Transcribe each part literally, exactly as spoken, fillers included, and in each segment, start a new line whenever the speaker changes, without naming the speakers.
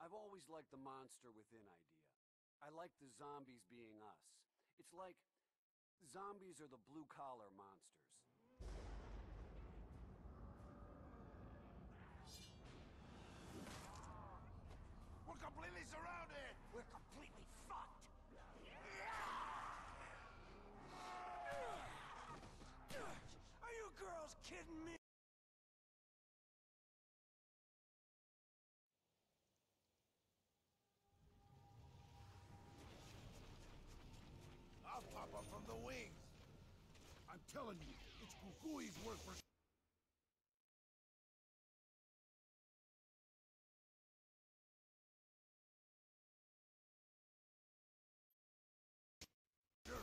I've always liked the monster within idea. I like the zombies being us. It's like zombies are the blue-collar monsters.
We're completely surrounded!
We're completely fucked!
Are you girls kidding me? I'll pop up from the wings.
I'm telling you, it's Kukui's work for... sure.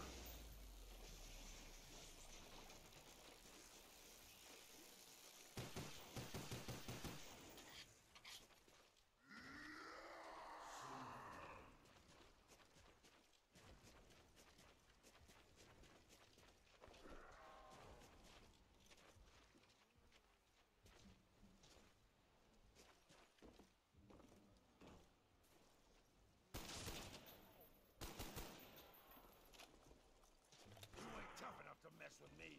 You ain't tough enough to mess with me.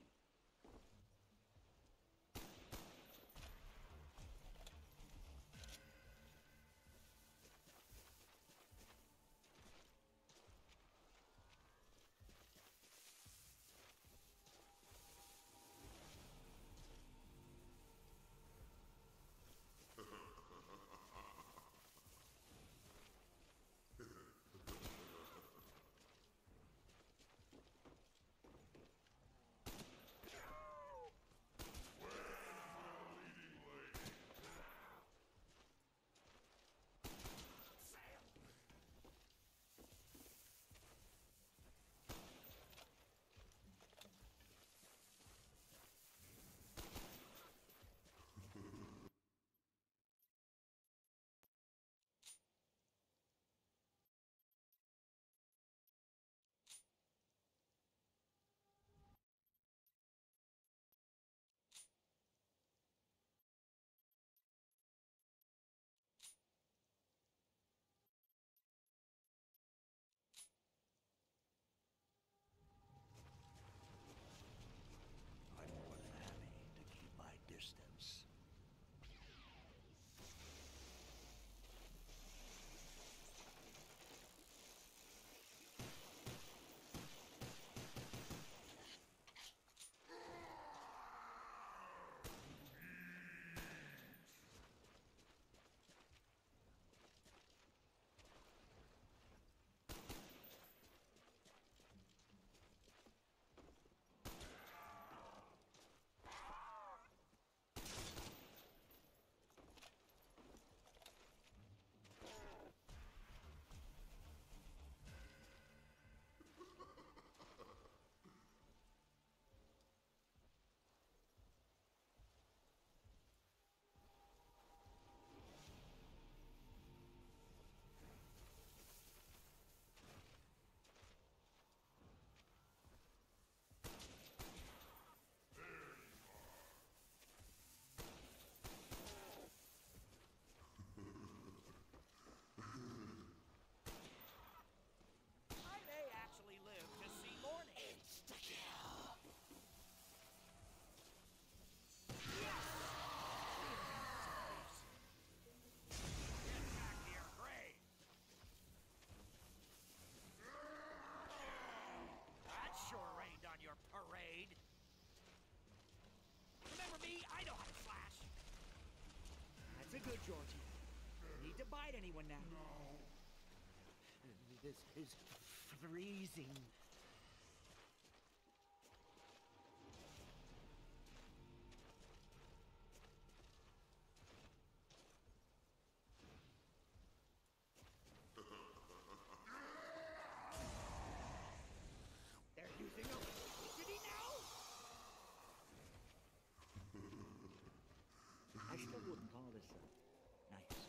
I'm more than happy to keep my distance.
I may actually live to see morning. Get back here, Gray! That sure rained on your parade. Remember me? I know how to slash.
That's a good Georgie. Need to bite anyone now. This is freezing. They're using electricity now? I still wouldn't call this a nice.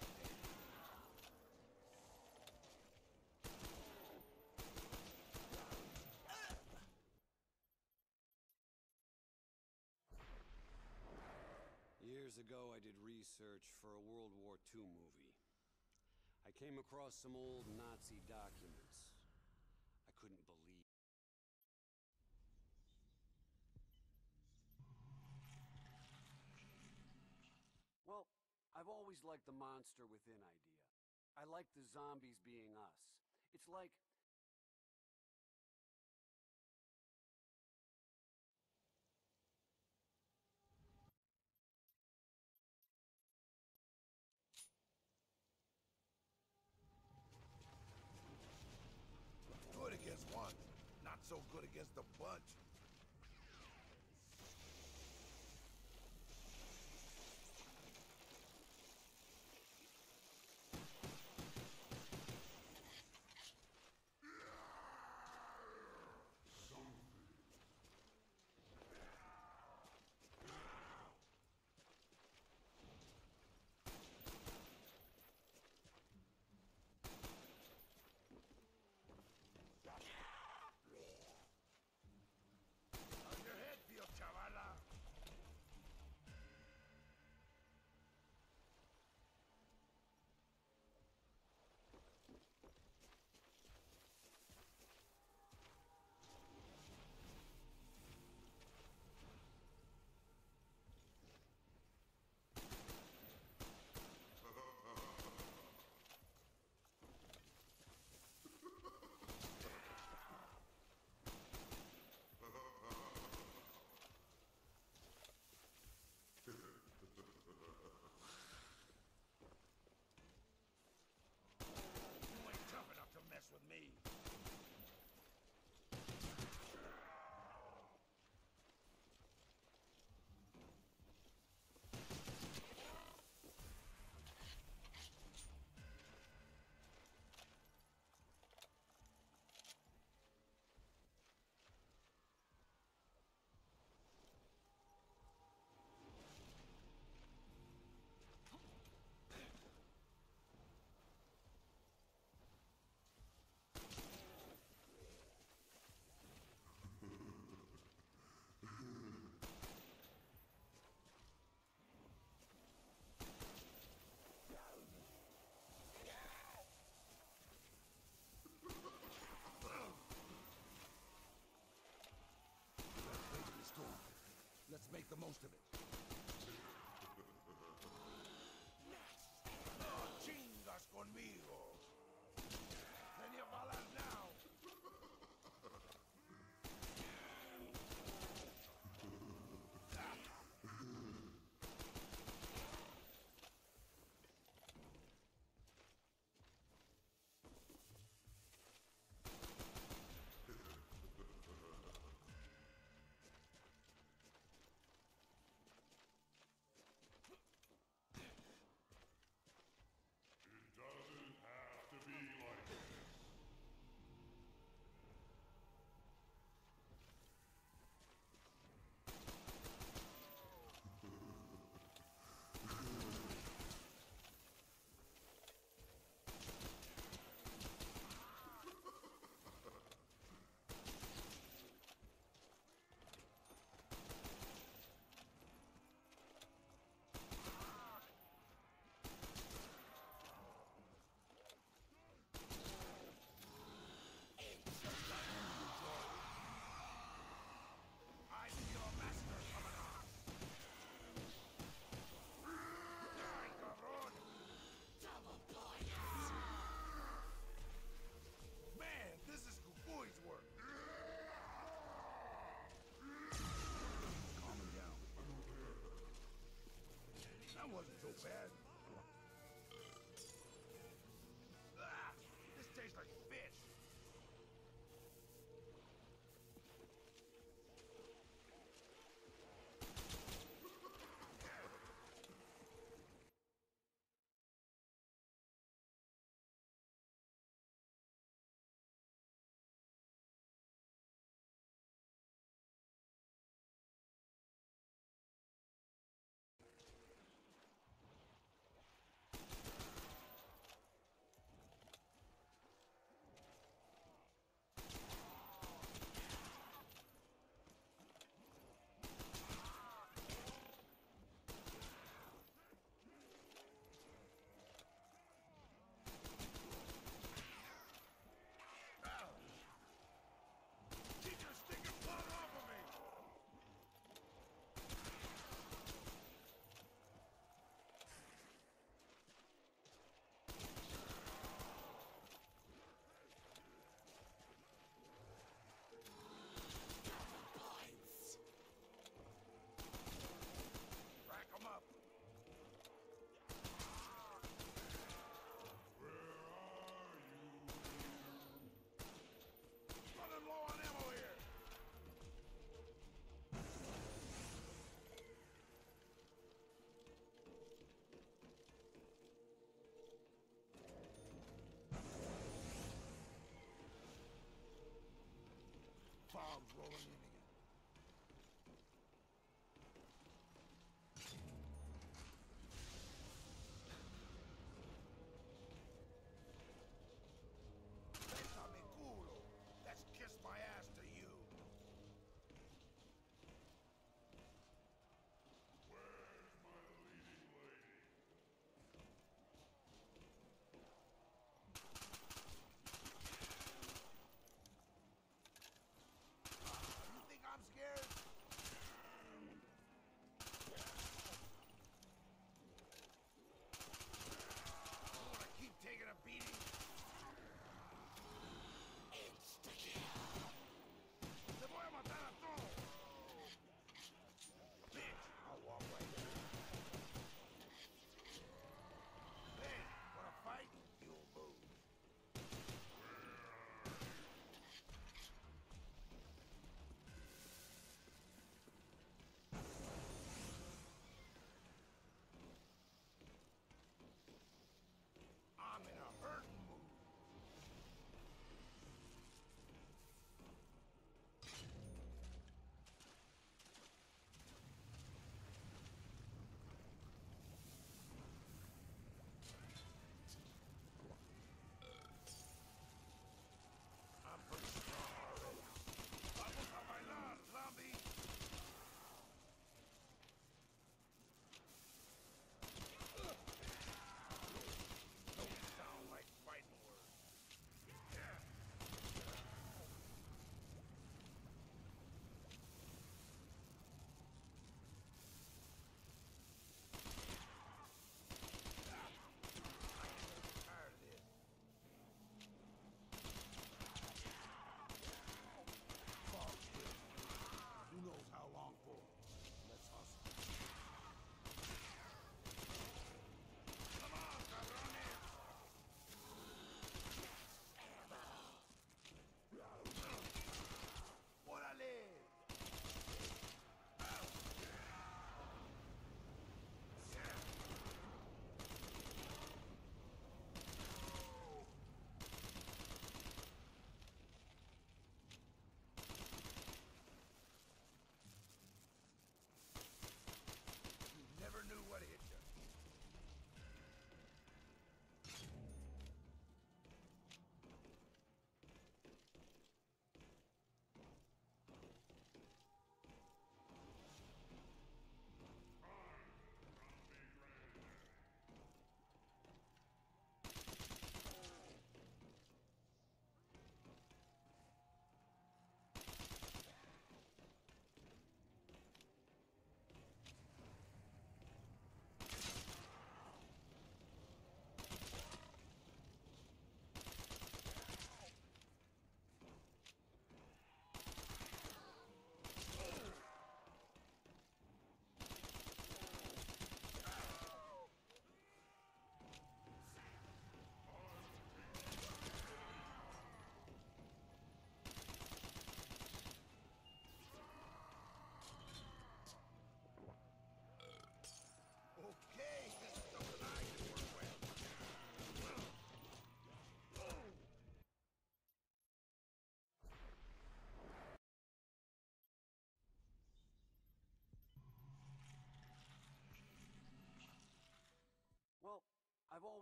Years ago, I did research for a World War Two movie. I came across some old Nazi documents. I couldn't believe. Well, I've always liked the monster within idea. I like the zombies being us. It's like...
Good against one, not so good against a bunch. How's your head feel, chavala? You ain't tough enough to mess with me. Let's make the most of it. No chingas conmigo. Plenty of balas now.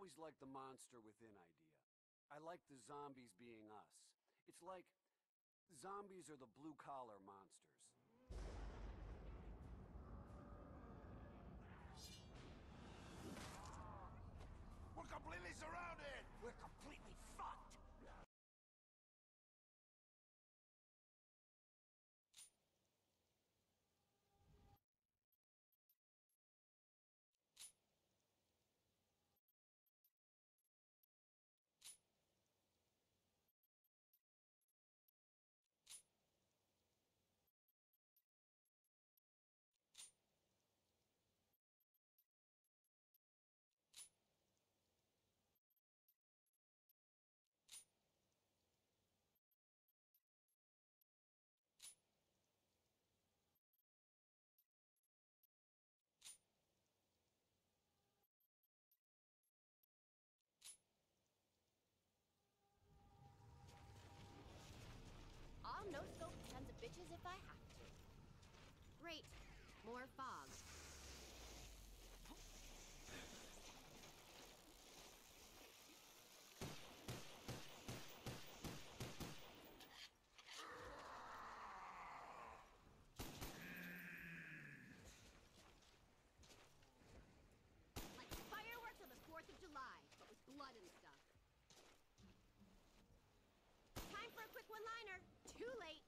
always liked the monster within idea. I like the zombies being us. It's like zombies are the blue-collar monsters.
We're completely surrounded!
We're completely fucked.
I'll no-scope tons of bitches if I have to. Great. More fog. Like fireworks on the fourth of July, but with blood and stuff. Time for a quick one-liner. Too late.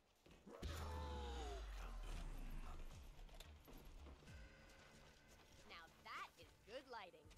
Now that is good lighting.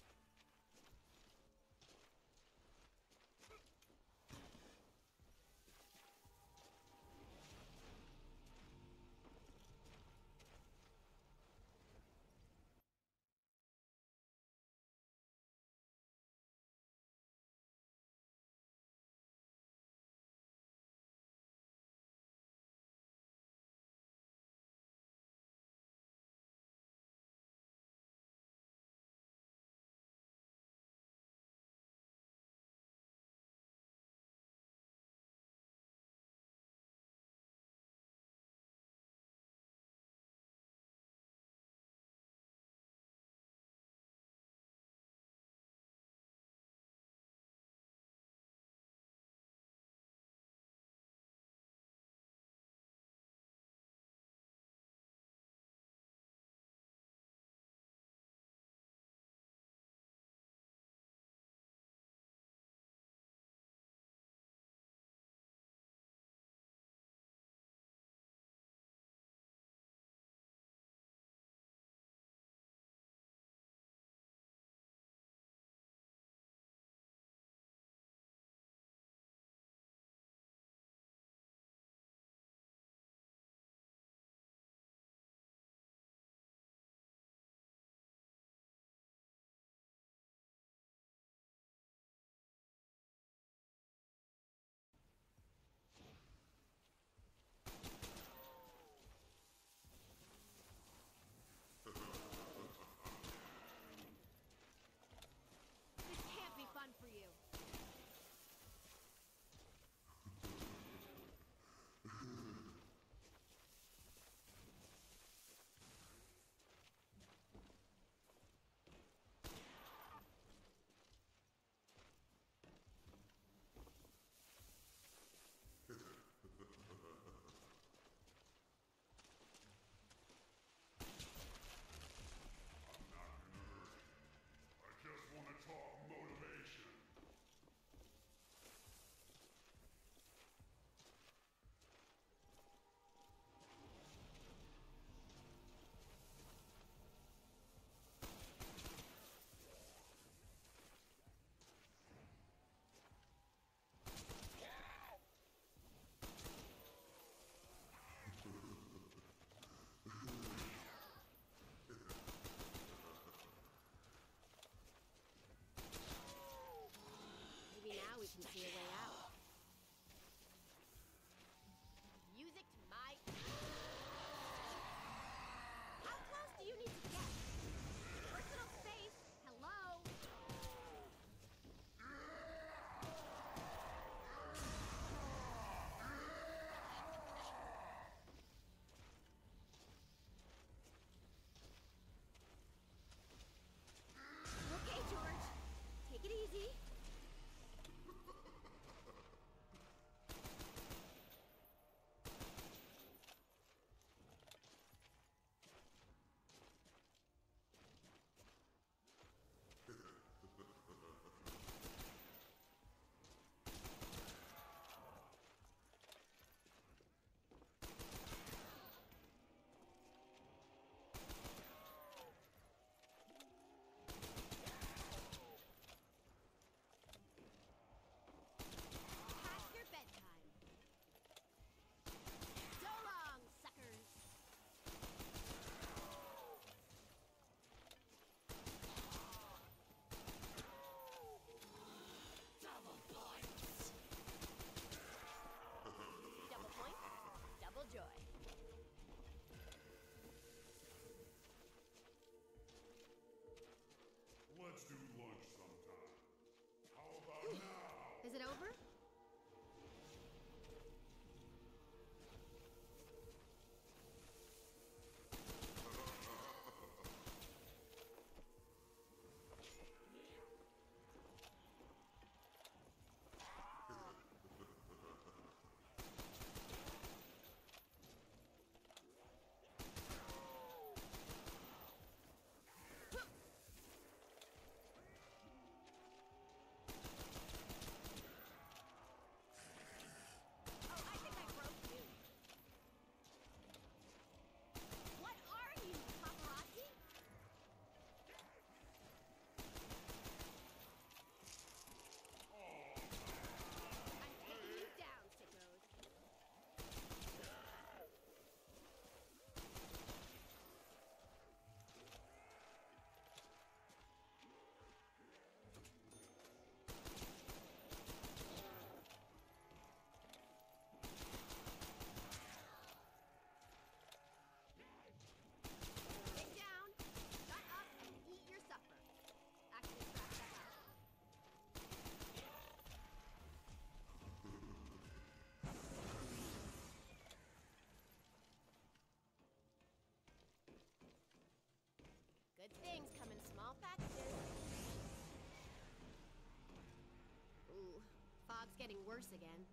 it's getting worse again.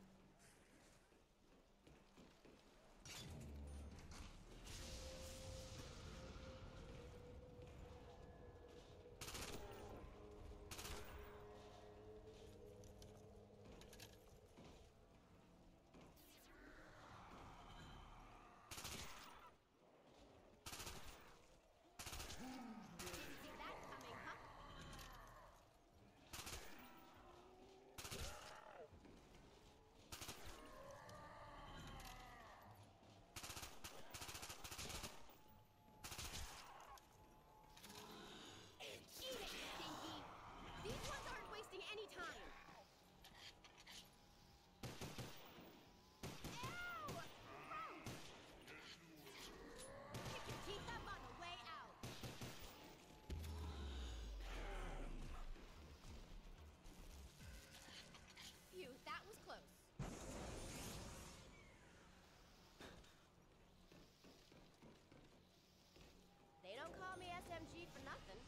S M G for nothing.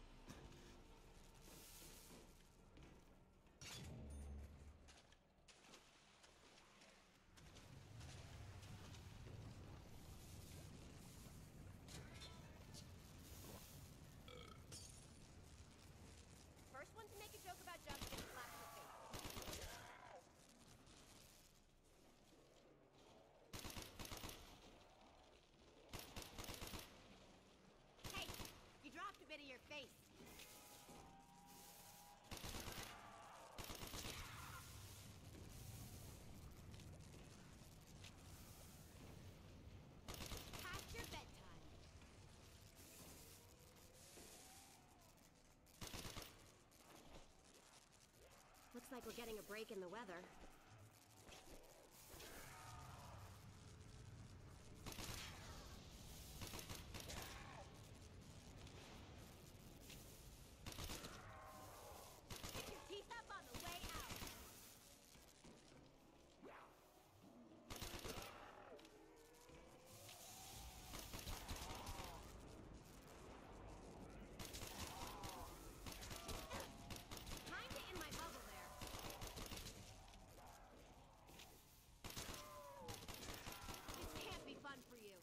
First one to make a joke about jump gets slapped in the face. Hey, you dropped a bit of your face. Past your bedtime. Looks like we're getting a break in the weather. Pick your teeth up on the way out. Time to end my bubble there. This can't be fun for you.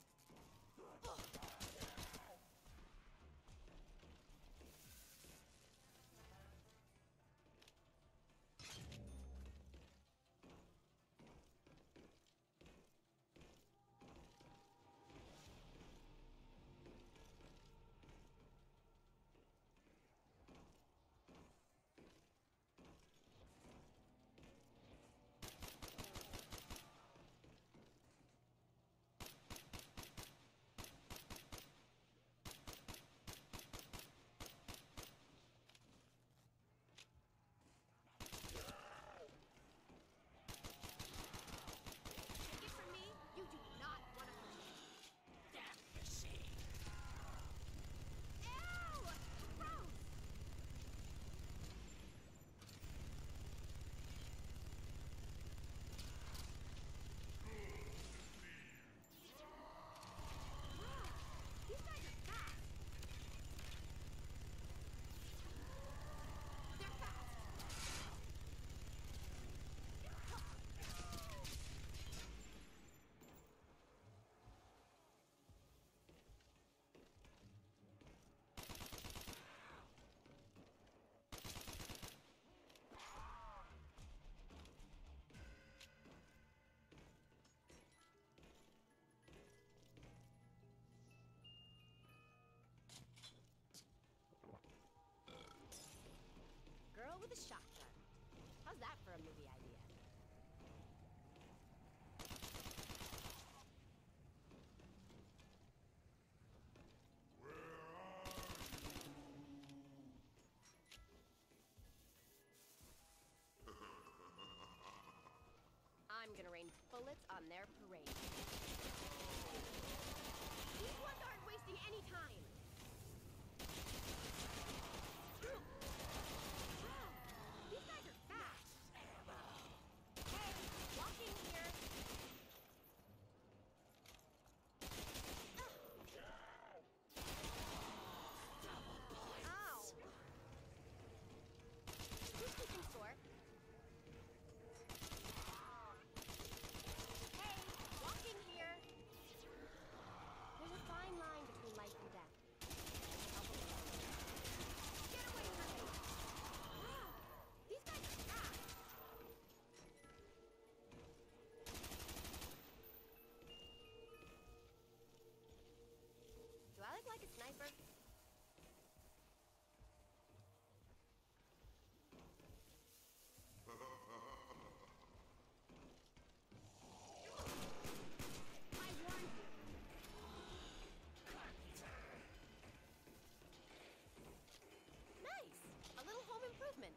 Take it from me, you do not want to hurt me. Ew! Gross! Wow, these guys are fast. They're fast. Girl with a shotgun. How's that for a movie idea? I'm gonna rain bullets on their parade. These ones aren't wasting any time. Wow, these guys are fast. Hey, walking here. Ow. Who's keeping score? sniper. I warned you. Nice! A little home improvement.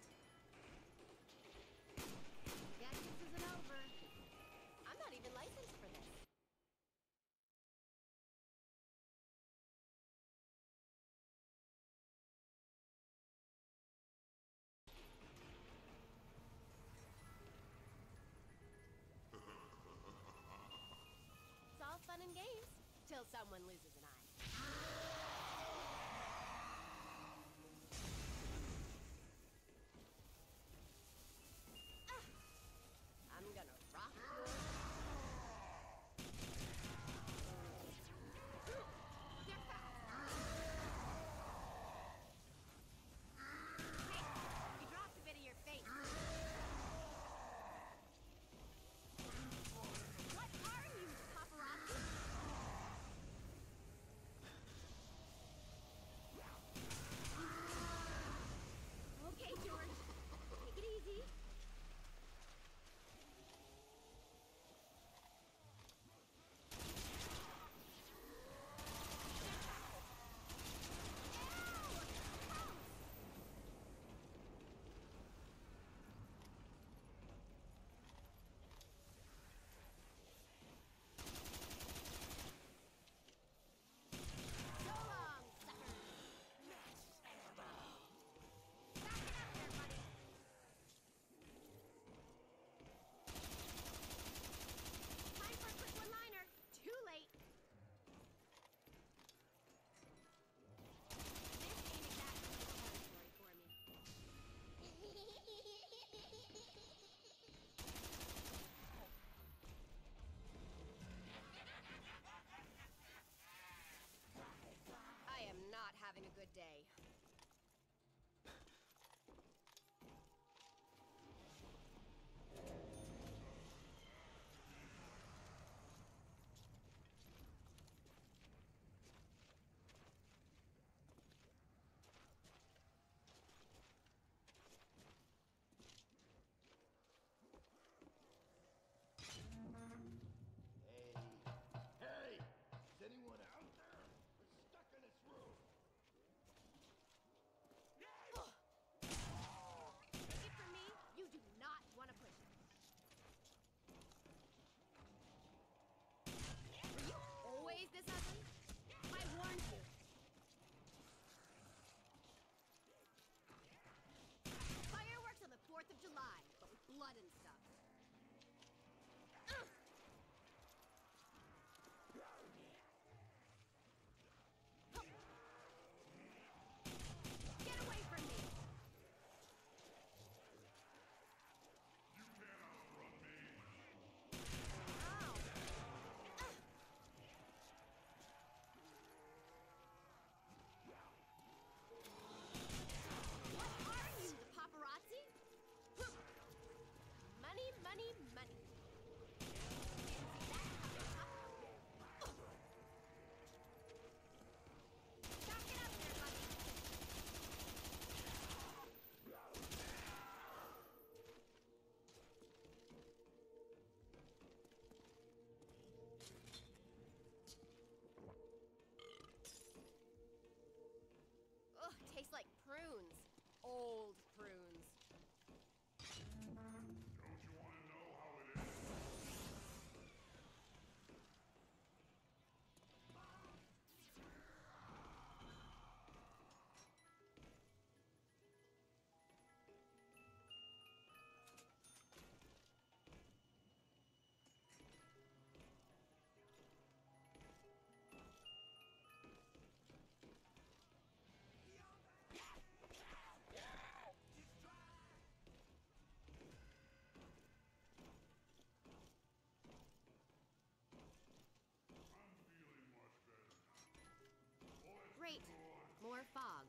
Guess this isn't over. I'm not even licensed for this. It's all fun and games, till someone loses an eye. Ah, I'm gonna rock your... They're fast. Hey, you dropped a bit of your face. What are you, paparazzi? Okay, George. Take it easy. So long, suckers. Back it up there, buddy. Time for a quick one-liner. Too late. This ain't exactly the territory for me. I am not having a good day.
Hey! Is anyone out there? We're stuck in this room.
Take it from me, you do not want to push it. Were you always this ugly? I warned you. Fireworks on the fourth of July, but with blood and stuff. Ugh. Get away from me! Ow. Ugh. What are you, the paparazzi? Huh. Money, money, money. Didn't see that coming, huh? Ugh. Back it up there, buddy. Ugh, tastes like prunes. Old prunes. Great. More fog.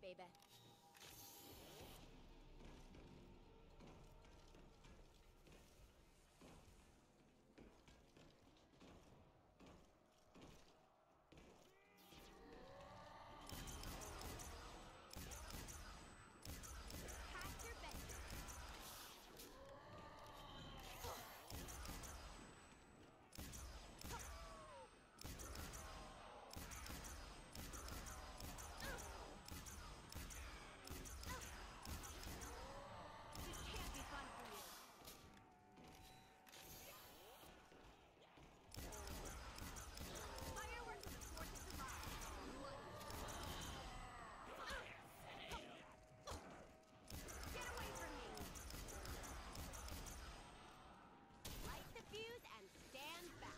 baby. Pack your bed. This can't be fun for you. Fireworks are the force of survival. Get away from me! Light the fuse and stand back.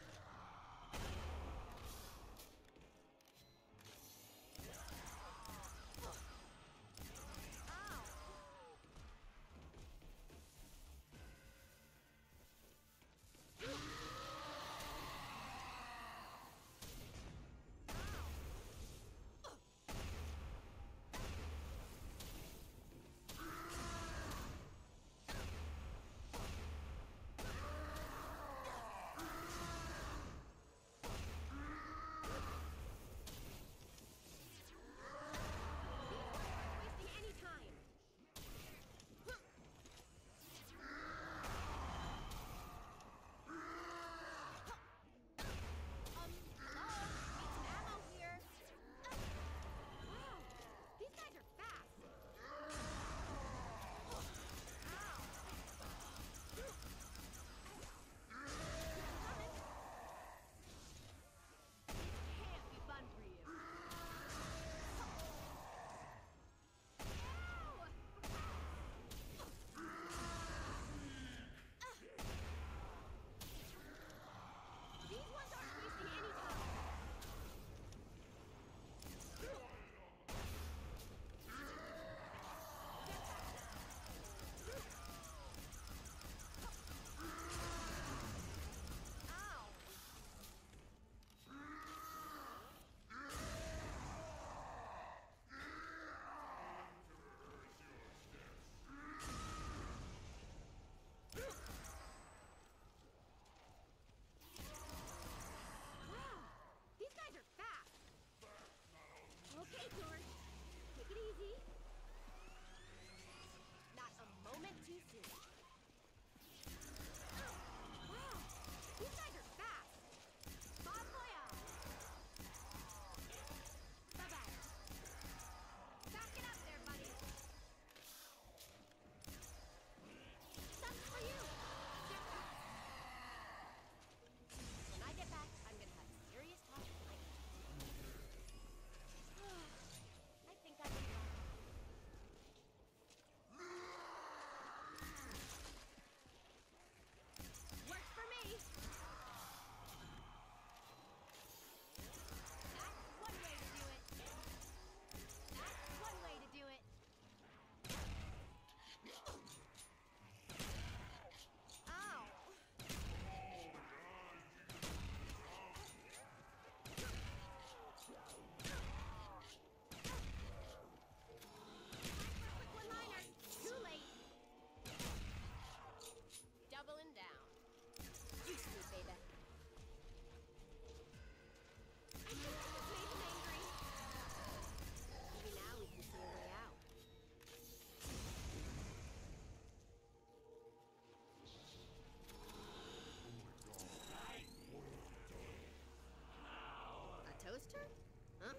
Ow! Wasting any time. Um, hello? Need some ammo here. Wow, these guys are fast. Ow. Coming. This can't be fun for you. These ones aren't wasting any time. Ow. Wow, these guys are fast. Okay, George, take it easy. Not a moment too soon. Wow, these guys are fast. Bon voyage. Bye-bye. Back it up there, buddy. That's for you. Get back. When I get back, I'm gonna have serious talk with my I think I can talk. Works for me. That's one way to do it. That's one way to do it. Ow. Quick one-liner. Too late. Doubling down. Juice me, baby. I think I just made him angry. Maybe now we can see a way out. A toaster? Huh?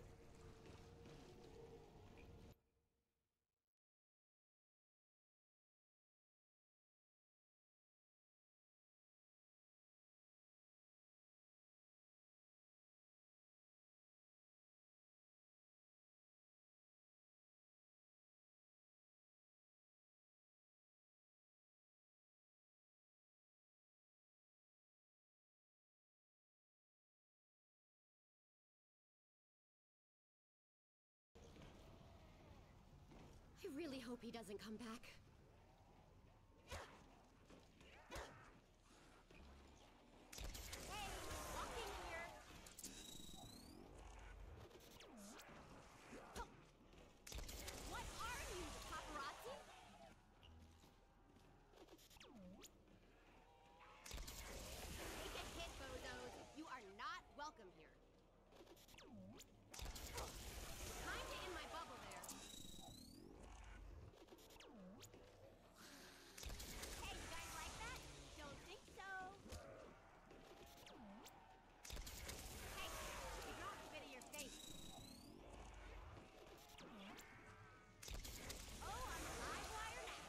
I really hope he doesn't come back. Hey, walking here. welcome here. Kinda in my bubble there. Hey, you guys like that? Don't think so. Hey, you dropped a bit of your face. Oh, I'm a live wire now.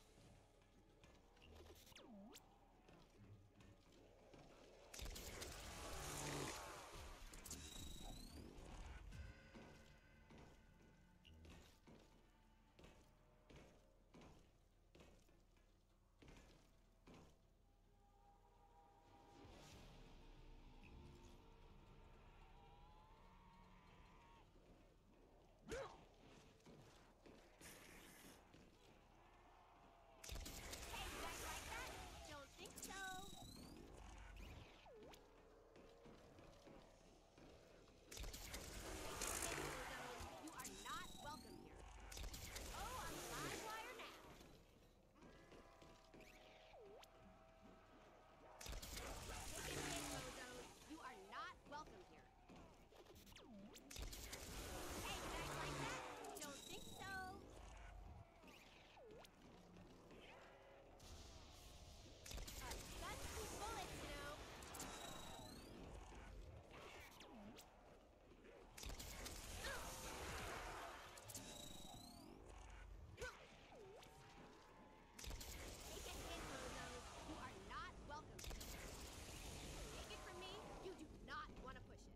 Hey, you guys like that? Don't think so. You are not welcome here. Oh, I'm a live wire now. You are not welcome here. Hey, you guys like that? Don't think so. Uh, that's two bullets, you know. Take a hit, bozos. You are not welcome here. Take it from me, you do not want to push it.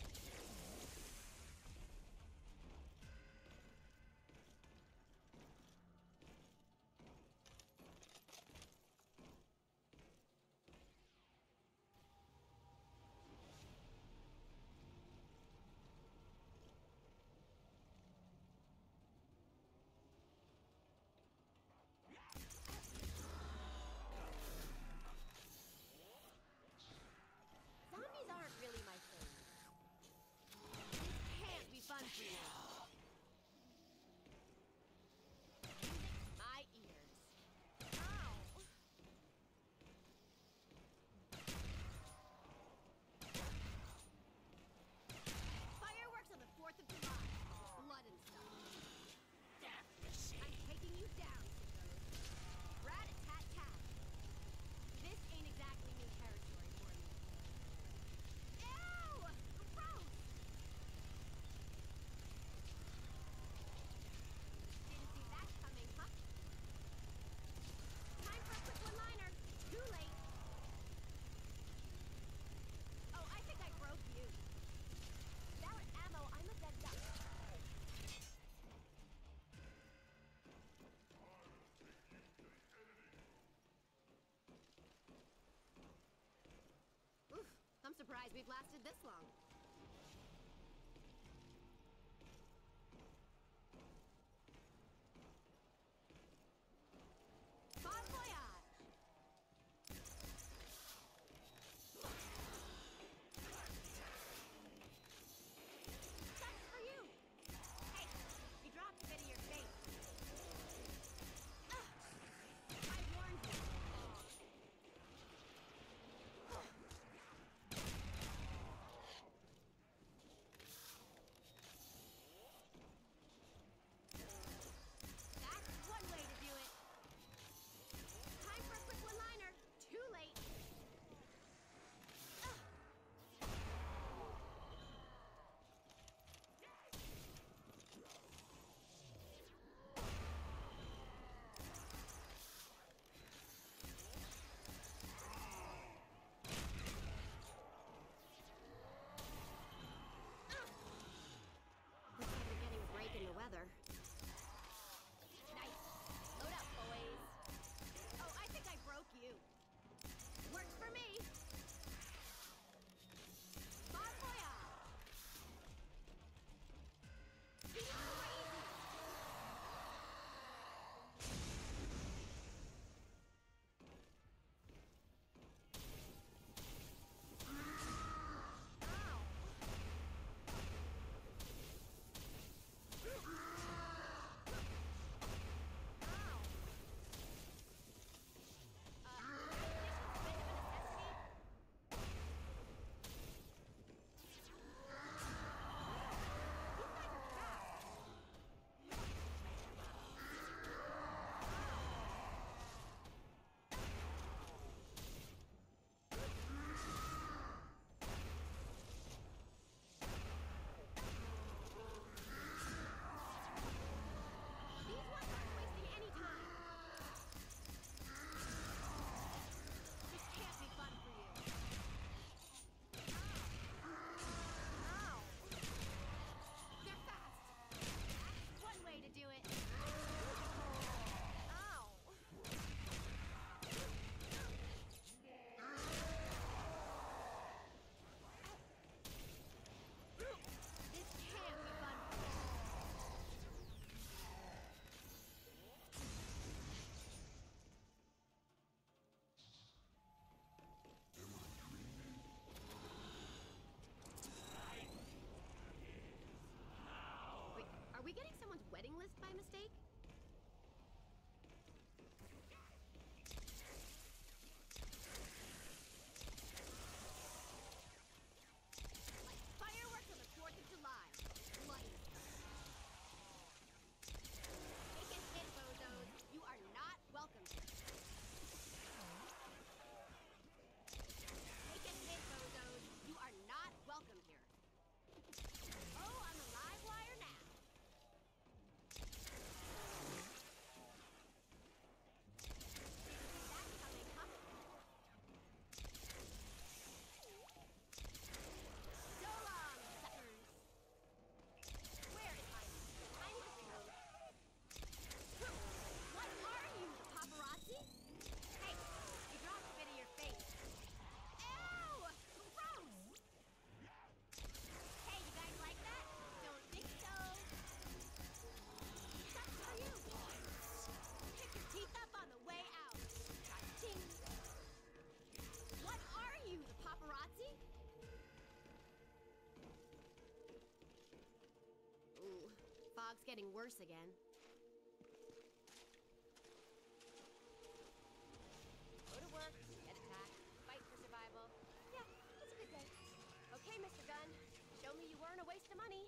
Zombies aren't really my thing. This can't be fun for you. Music to my ears. Ow! Fireworks on the fourth of July. Blood and stuff. I'm taking you down, sickos. Rat-a-tat-tat. This ain't exactly new territory for me. Ew! Gross! Didn't see that coming, huh? Time for a quick one-liner. Too late. Oh, I think I broke you. Without ammo, I'm a dead duck. Oof, I'm surprised we've lasted this long. Bon voyage! That's for you! Hey, you dropped a bit of your face. Ugh, I warned you. this by mistake? Like fireworks on the fourth of July. Bloody stuff. Take a hit, bozos. You are not welcome here. Take a hit, bozos. You are not welcome here. Oh, on the live wire now. That's how they come. So long, suckers. Where is my time to go? What are you, the paparazzi? Hey, you dropped a bit of your face. Ew! Gross! Hey, you guys like that? Don't think so. Sucks for you. Pick your teeth up on the way out. Cha-ching. What are you, the paparazzi? Ooh, fog's getting worse again. Go to work, get attacked, fight for survival. Yeah, it's a good day. Okay, Mister Gunn. Show me you weren't a waste of money.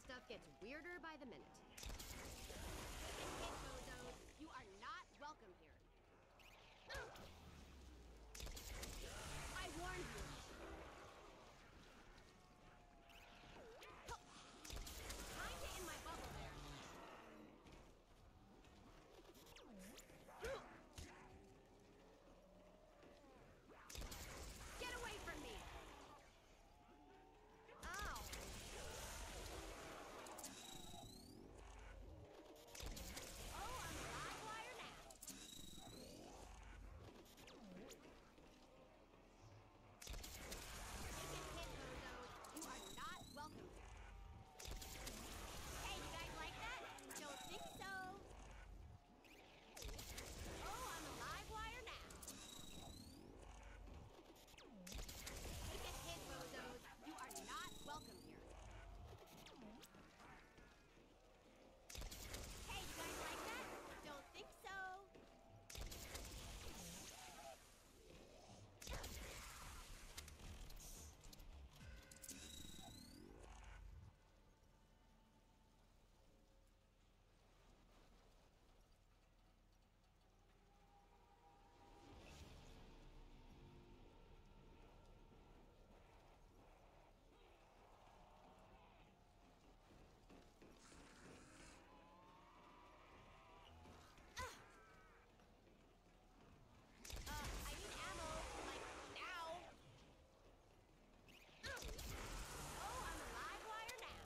stuff gets weirder by the minute. Take a hit, bozos. You are not welcome here. I warned you. Kinda in my bubble there. Get away from me! Ow! Oh, I'm a live wire now. Take a hit, bozos. You are not welcome here. Hey, you guys like that? Don't think so. Oh, I'm a live wire now. Take a hit, bozos. You are not welcome here. Hey, you guys like that? Don't think so. Uh, I need ammo, like, now. Oh, I'm a live wire now.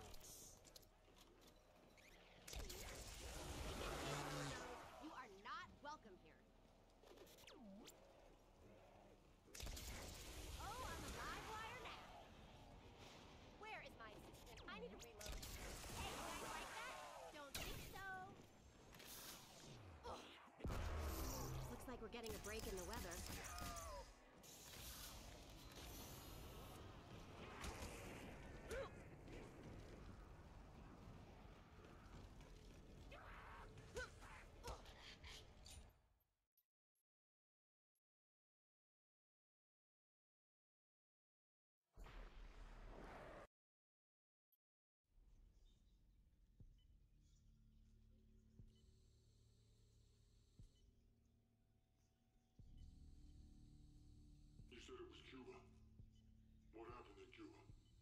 Take a hit, bozos. You are not welcome here. Oh, I'm a live wire now. Where is my assistant? I need to reload. Hey, you guys like that? Don't think so. Ugh. Looks like we're getting a break in the weather.
You said it was Cuba. What happened in Cuba?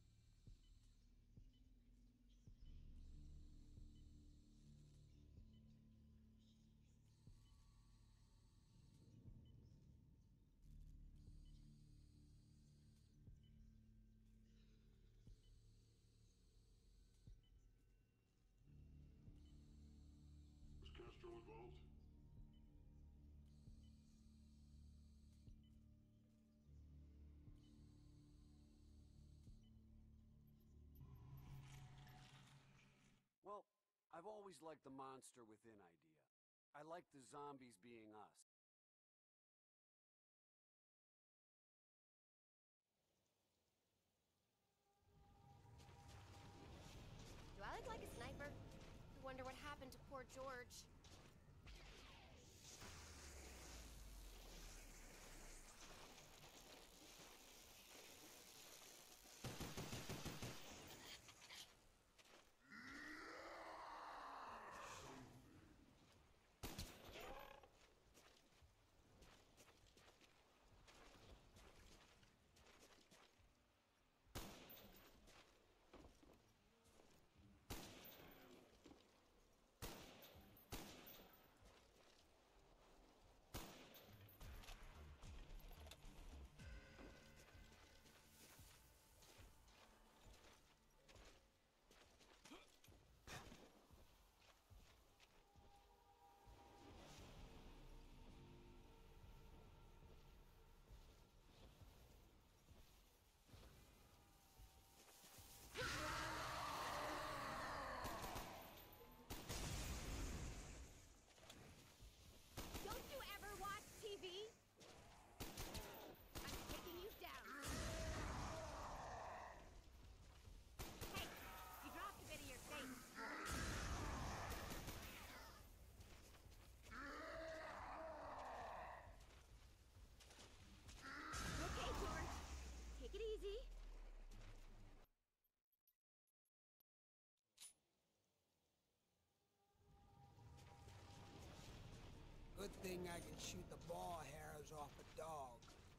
Was Castro involved?
Well, I've always liked the monster within idea. I like the zombies being us.
Do I look like a sniper? I wonder what happened to poor George.
Good thing I can shoot the ball hairs off a dog.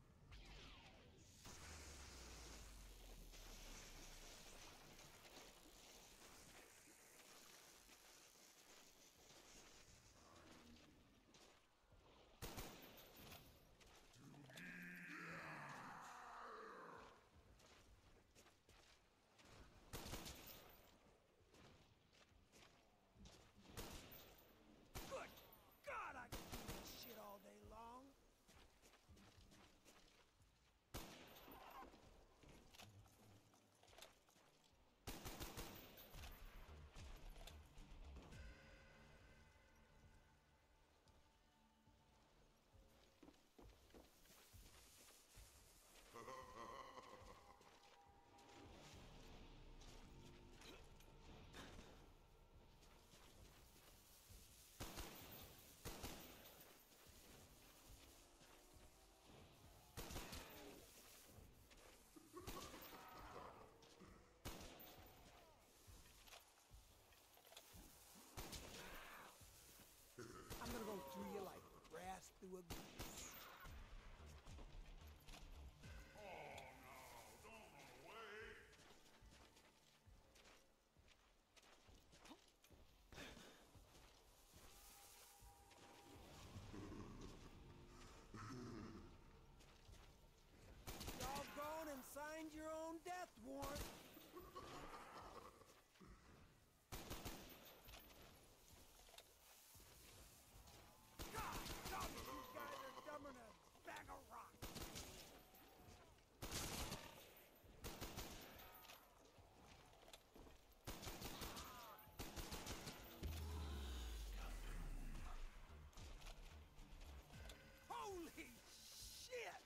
I'm gonna go through you like grass through a goose.
Oh, no, don't run away.
Y'all gone and signed your own death warrant. God, dog, you guys are dumber than a bag of rocks. Holy shit!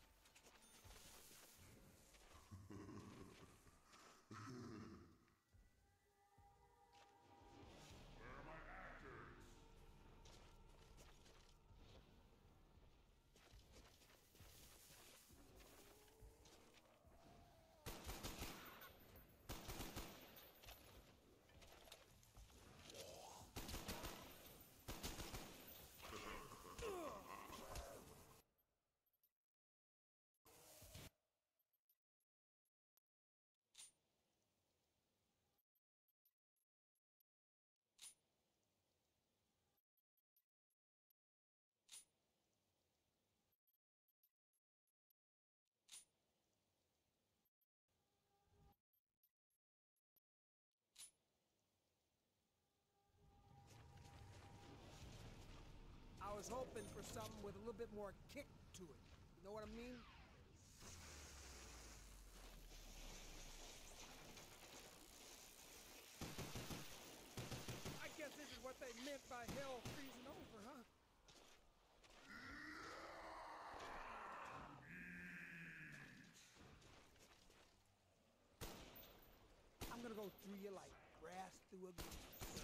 Where are my actors?
I was hoping for something with a little bit more kick to it. You know what I mean? I guess this is what they meant by hell freezing over, huh? I'm gonna go through you like grass through a goose.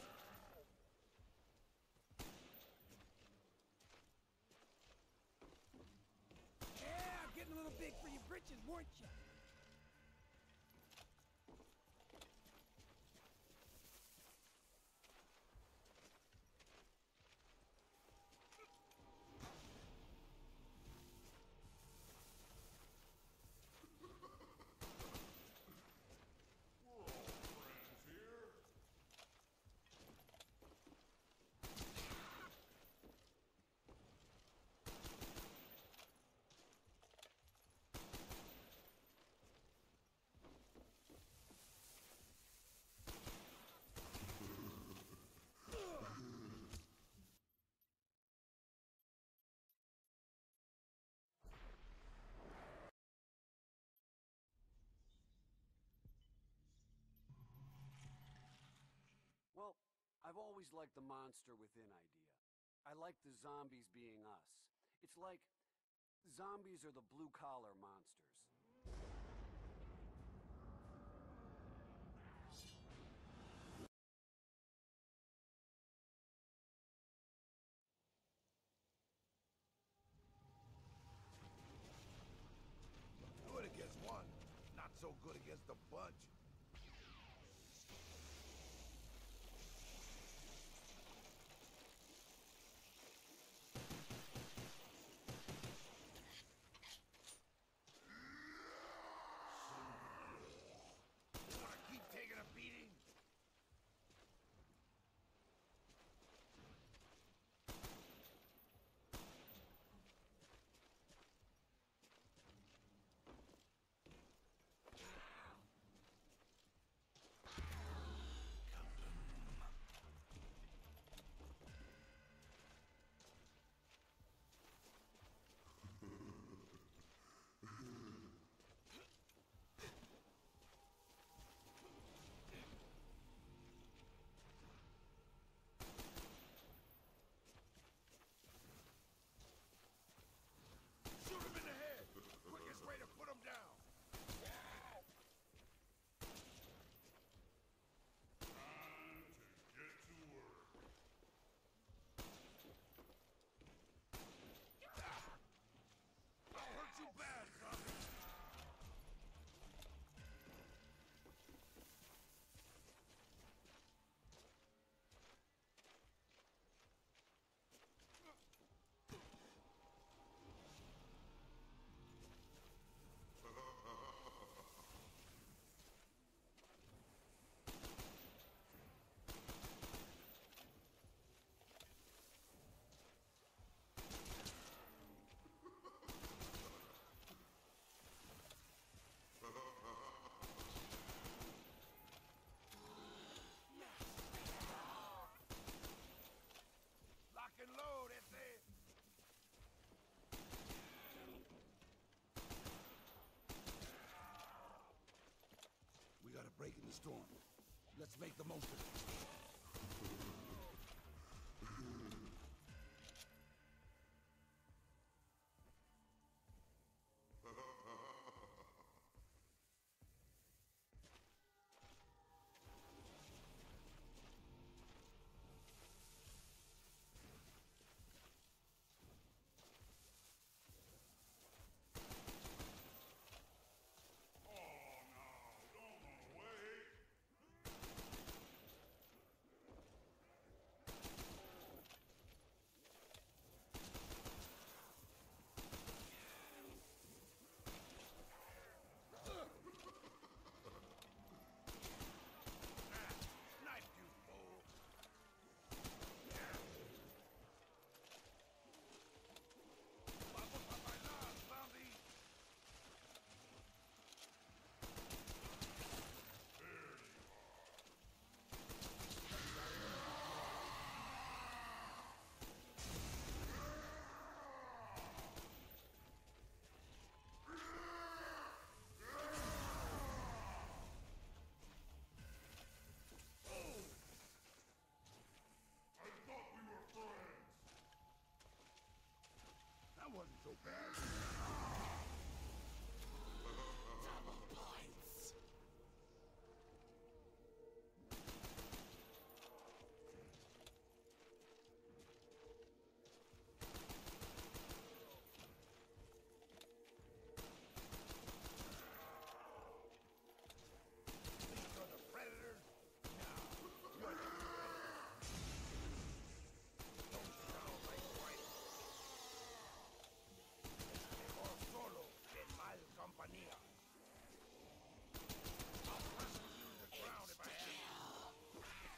Yeah, getting a little big for your britches, weren't you?
We're all friends here.
Well, I've always liked the monster within idea. I like the zombies being us. It's like zombies are the blue-collar monsters.
Good against one, not so good against a bunch.
the storm. Let's make the most of it. Wasn't so bad.
Double points.
These are the predators? Now, you're the predator. Don't sound like white. Mejor solo que mal compañía. I'll wrestle you to the ground if I have to.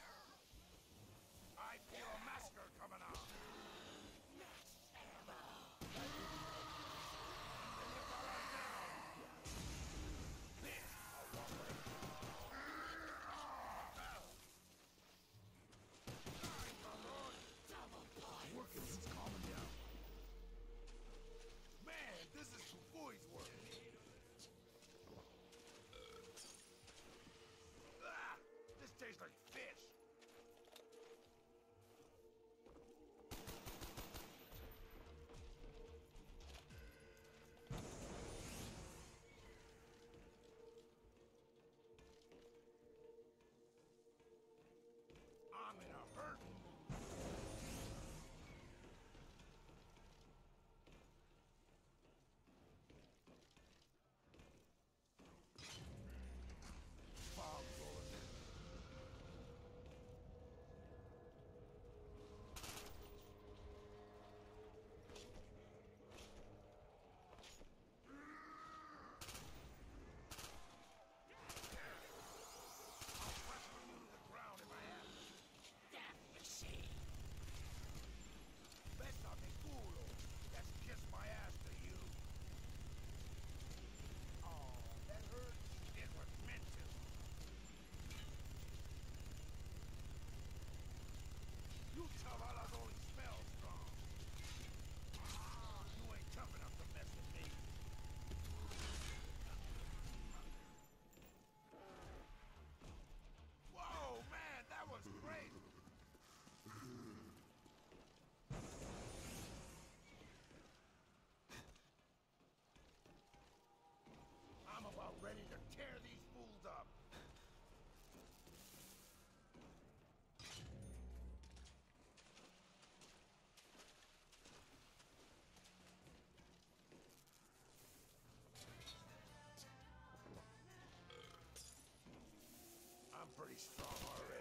I feel a massacre coming on. Working, it's calming down. Man, this is Fufui's work. Ah, this tastes like fish. I'm in a hurt. Bombs rolling in. I'll wrestle you to the ground if I have to.
Death machine.
Bésame culo. Let's kiss my ass to you. Oh, that hurt. It was meant to. You chavalas only smell strong. You ain't tough enough to mess with me. Whoa, man, that was great. I'm about ready to tear these fools up. I'm pretty strong already.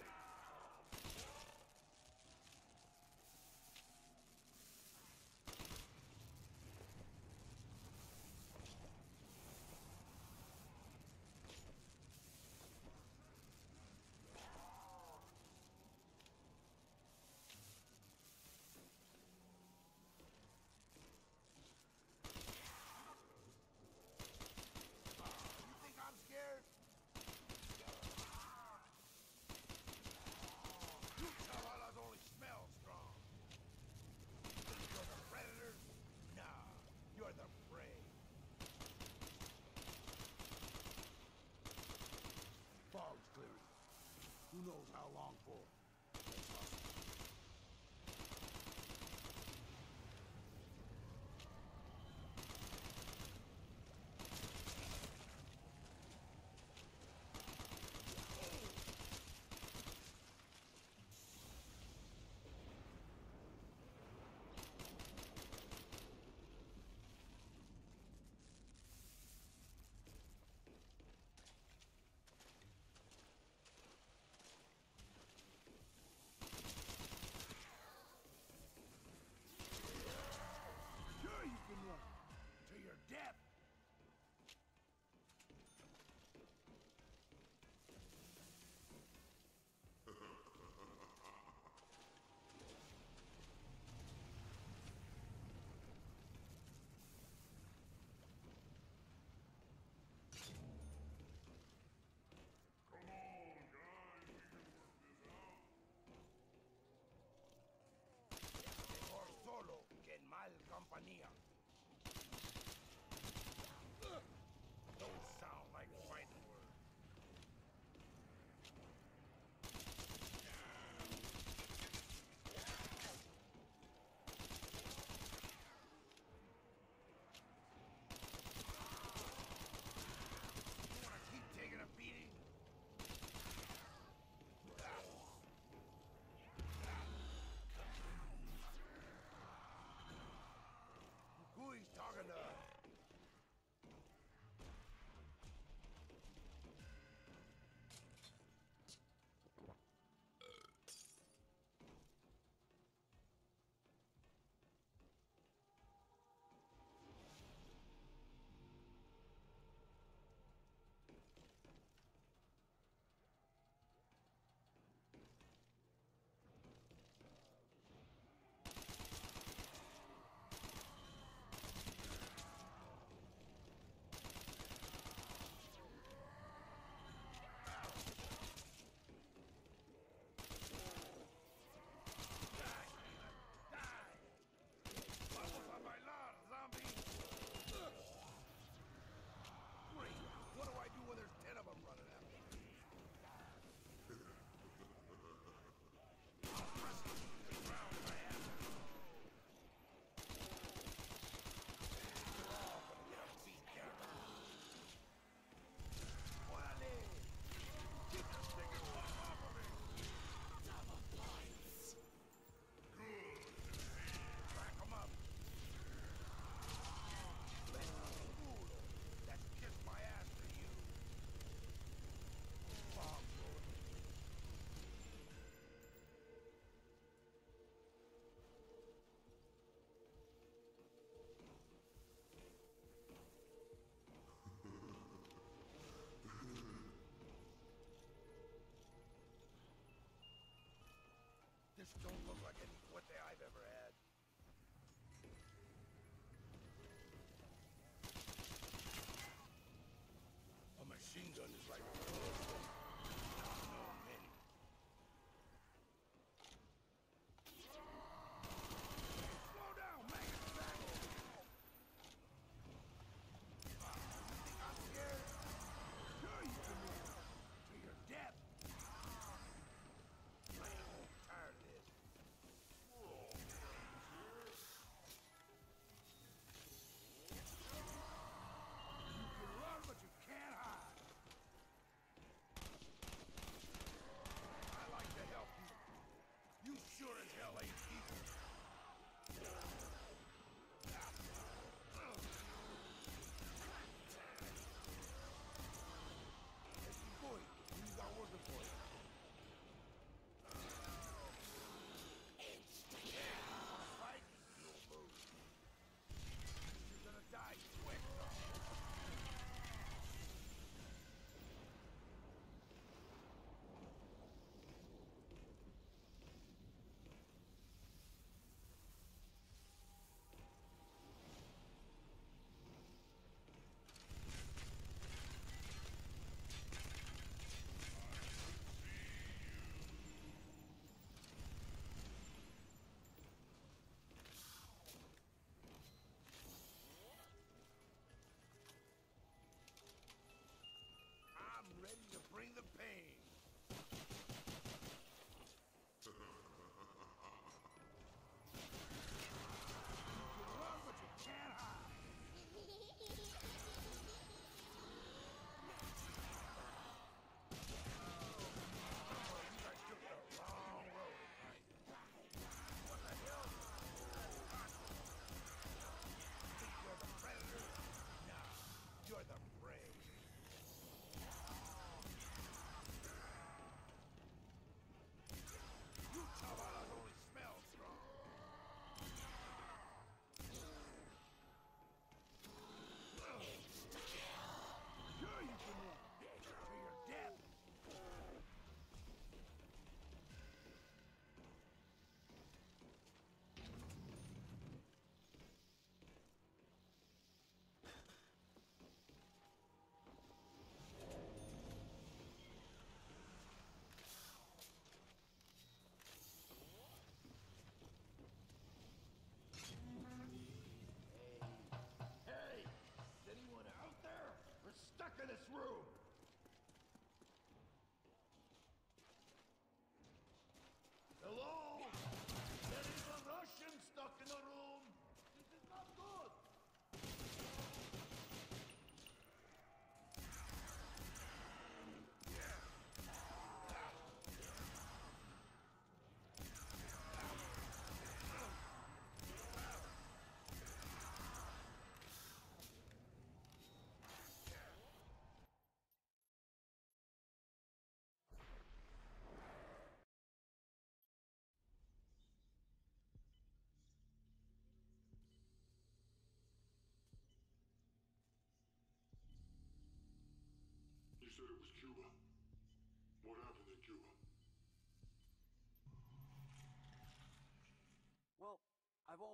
You think I'm scared? knows how long for? Sure you can run. To your death.
Come on, guys, we can work this out.
Mejor solo que en mal compañía. Ugh. Those sound like fighting words. You wanna keep taking a beating? Kukui's talking to us. Vamos a bailar, zombie! Ugh. Great. What do I do when there's ten of them running at me? I'll press them to the ground by accident. They're all gonna get a beat down. Órale! Get this thing and walk off of me! Crack 'em up! Culo. That's kiss my ass to you. Bomb bullet. This don't look like any fuerte I've ever had. A machine gun is like a no many. Slow down, man! It's back over here. Ah, you think I'm scared? Sure you can move. To your death. Man, I'm tired of this. You can run, but you can't hide.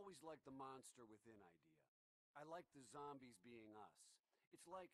always liked the monster within idea. I like the zombies being us. It's like...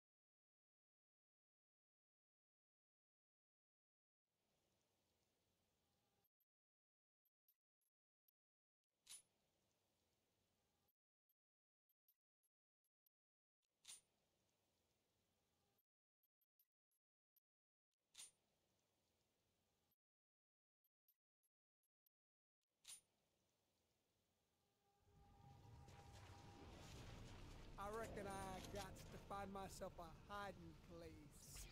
I reckon I got to find myself a hiding place.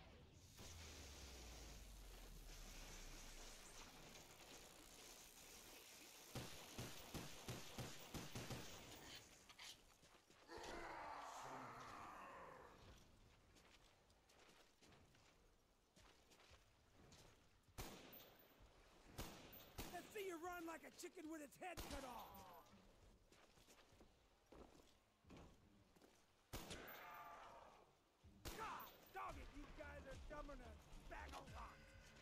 Let's see you run like a chicken with its head cut off. God, dog it, you guys are dumber than a bag of rocks.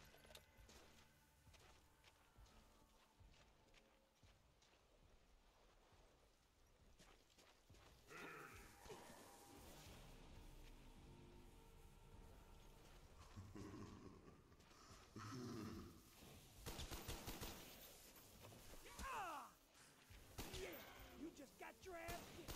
Ah! Yeah, you just got your ass kicked.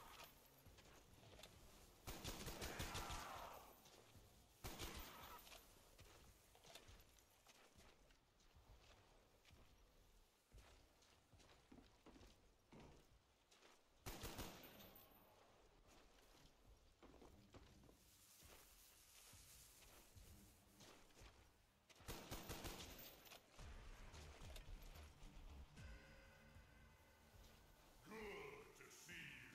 Good to see you.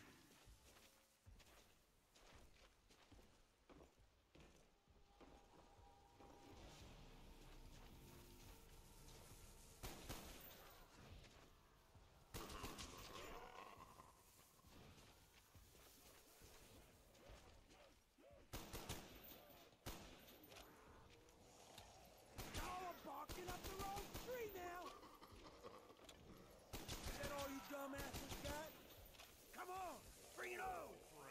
Y'all are barking up the wrong tree now! Is that all you dumbasses got? Come on, bring it on!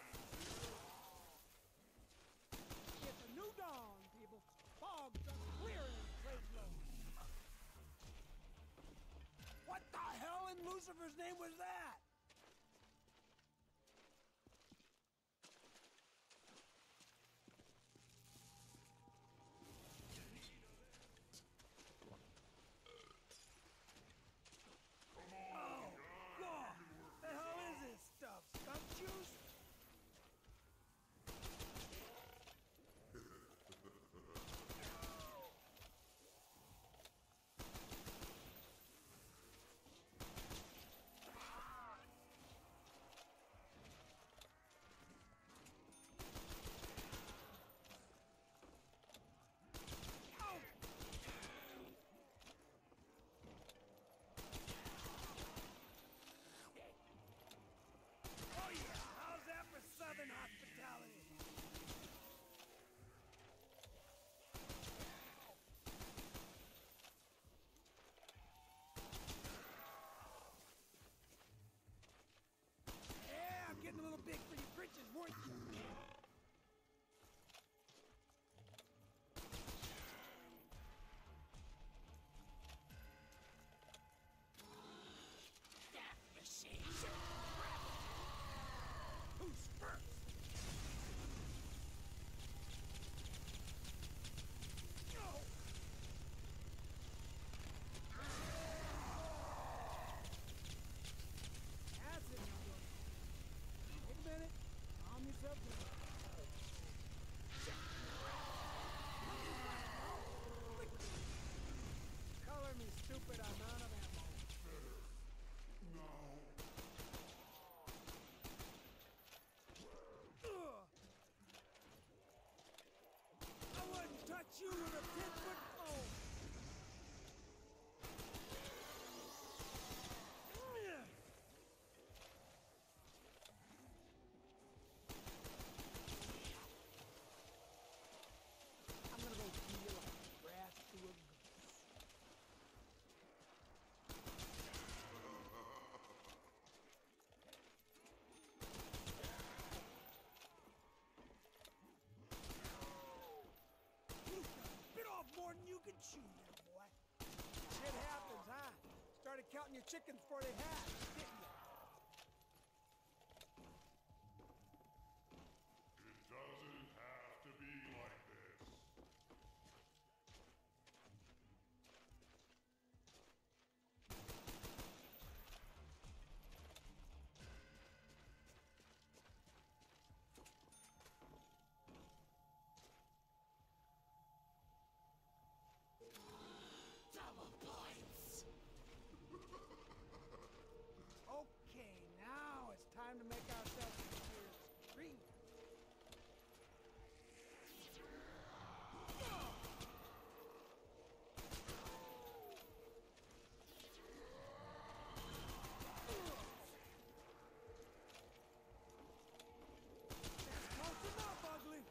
It's a new dawn, people. Fogs are clearing in Craiglow. What the hell in Lucifer's name was that? Oh, God! The hell is this stuff? Skunk juice? Oh! Oh yeah, how's that for Southern hospitality? Yeah, I'm getting a little big for your britches, weren't you? Who's first? No! That's it, now, look. Wait a minute. Calm yourself down. Color me stupid, I'm out of ammo. Ugh. I wouldn't touch you with a ten-foot pole. Ugh. I'm gonna go feel like grass to a goose. Shoot, little boy. Shit happens, huh? Started counting your chickens before they hatched, didn't you?
It doesn't have to be like this.
Okay, now it's time to make ourselves appear scream. That's close enough, ugly.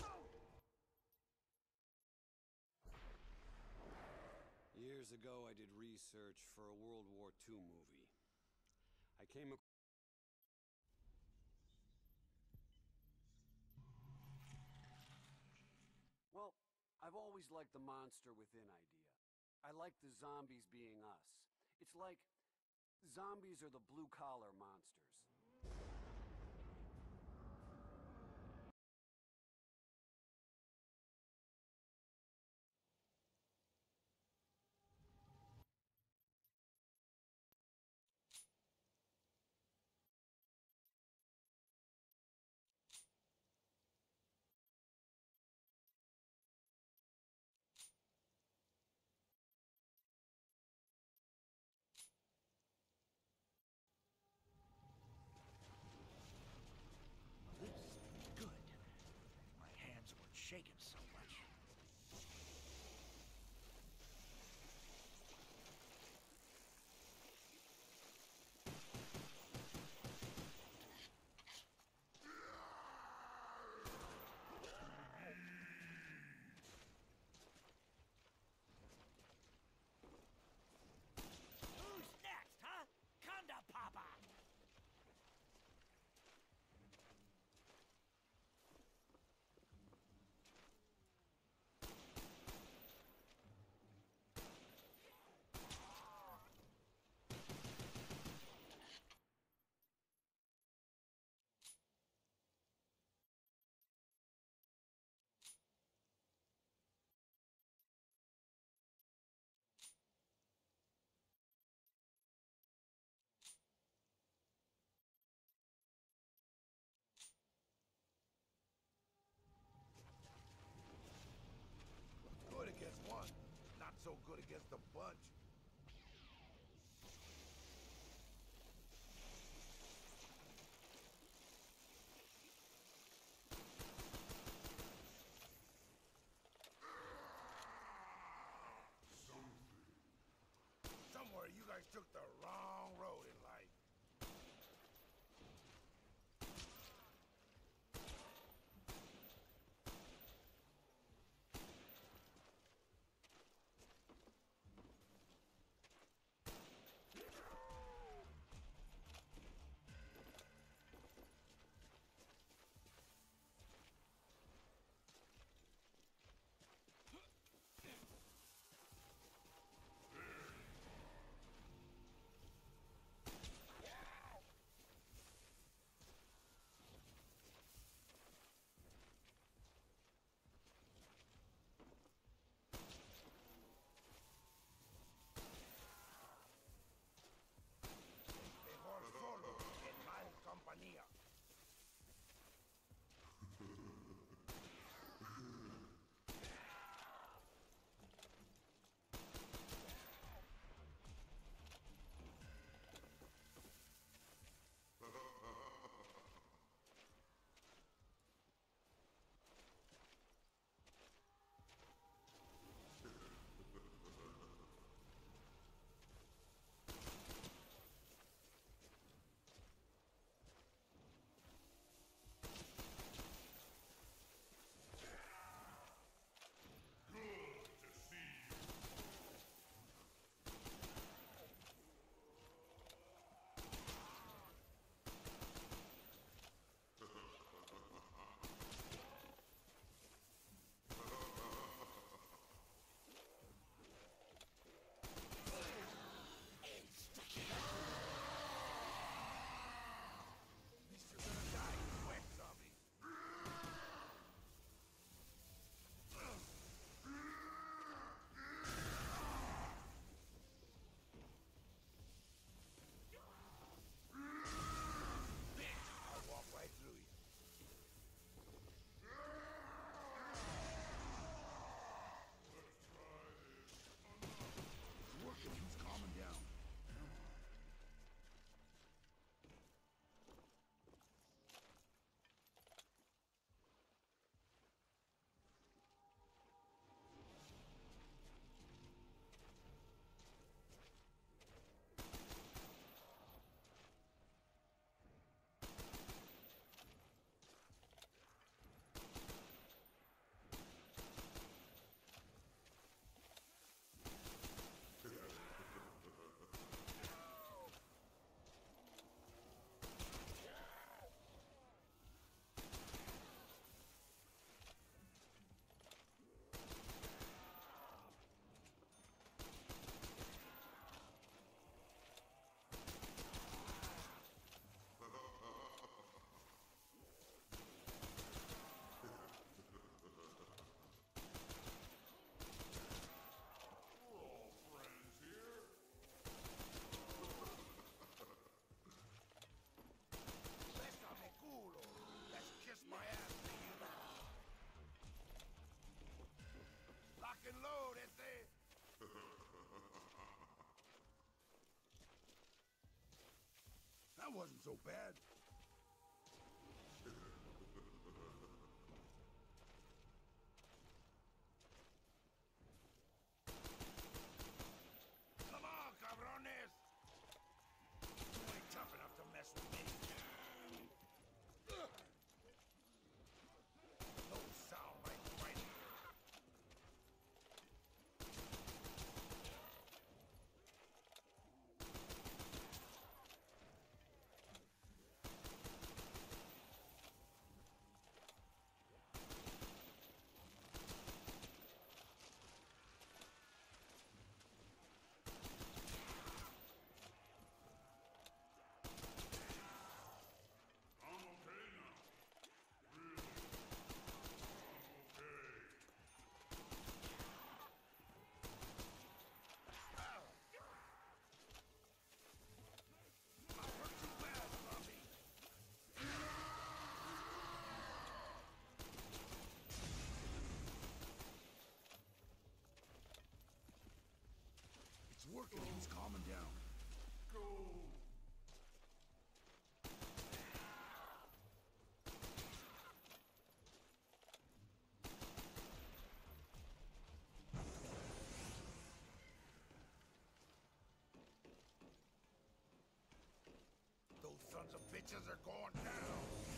Years ago, I did research for a World War Two movie. I came across... Well, I've always liked the monster within idea. I like the zombies being us. It's like zombies are the blue-collar monsters.
This is good. My hands weren't shaking so much.
Who's next, huh? Kunda Papa!
Good against one, not so good against a bunch. Somewhere you guys took the wrong road in life.
wasn't so bad.
Come on, cabrones! You ain't tough enough to mess with me. Those sound like fighting.
I'm okay now. Really. I'm okay.
Not hurt too bad, zombie.
It's working. He's calming down.
Go.
Those sons of bitches are going down.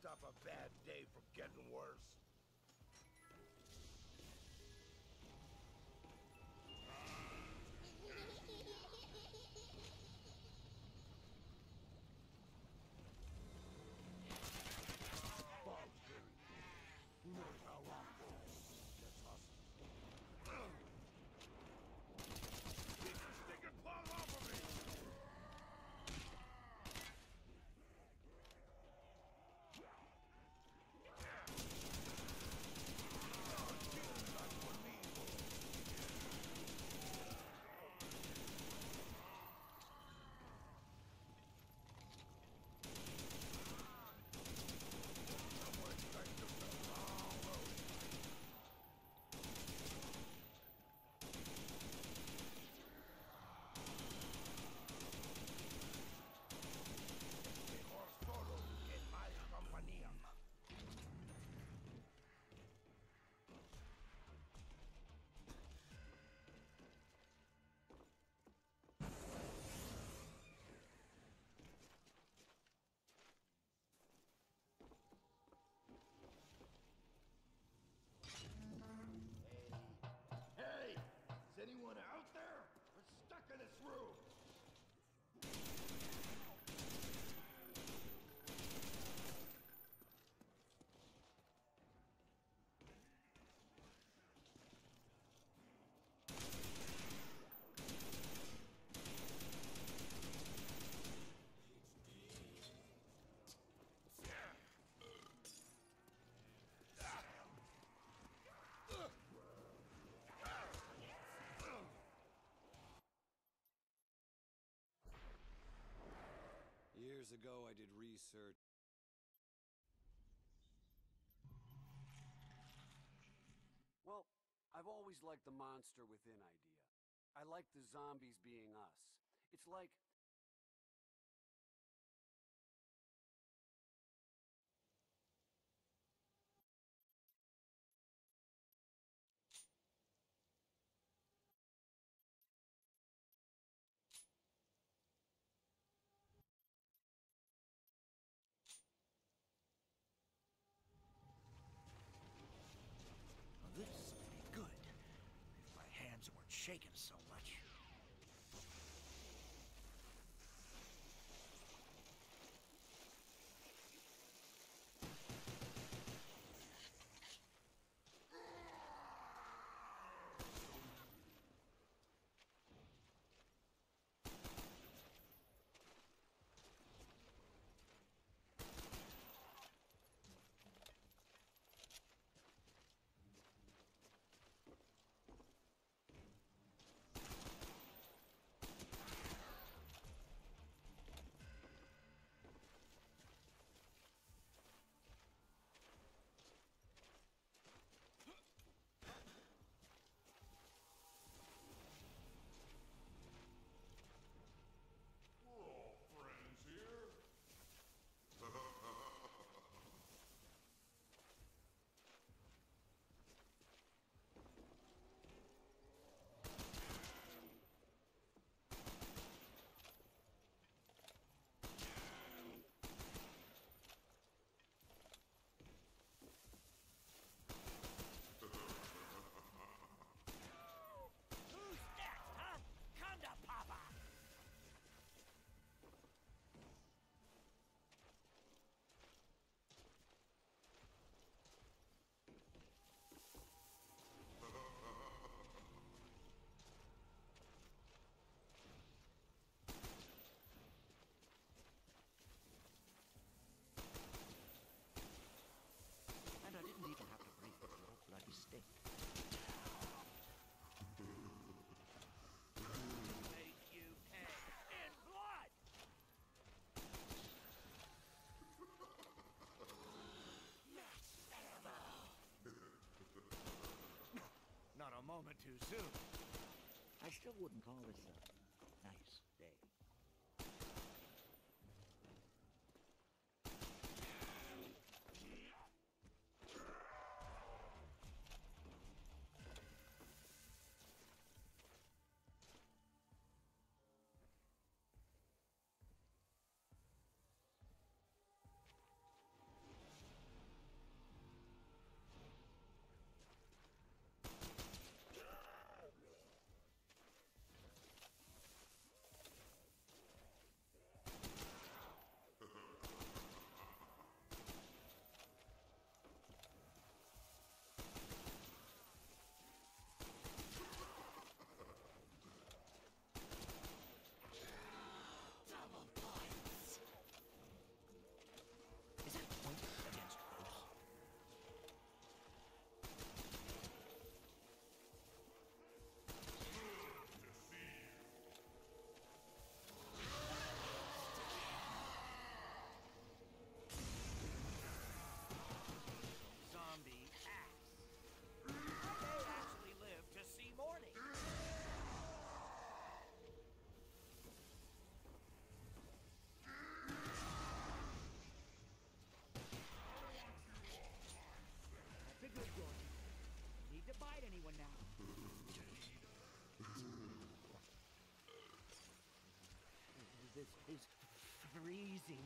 stop a bad day from getting worse. Anyone out there? We're stuck in this room!
Years ago, I did research. Well, I've always liked the monster within idea. I like the zombies being us. It's like...
This is pretty good. If my hands weren't shaking so much.
moment too soon.
I still wouldn't call this a nice day.
is freezing.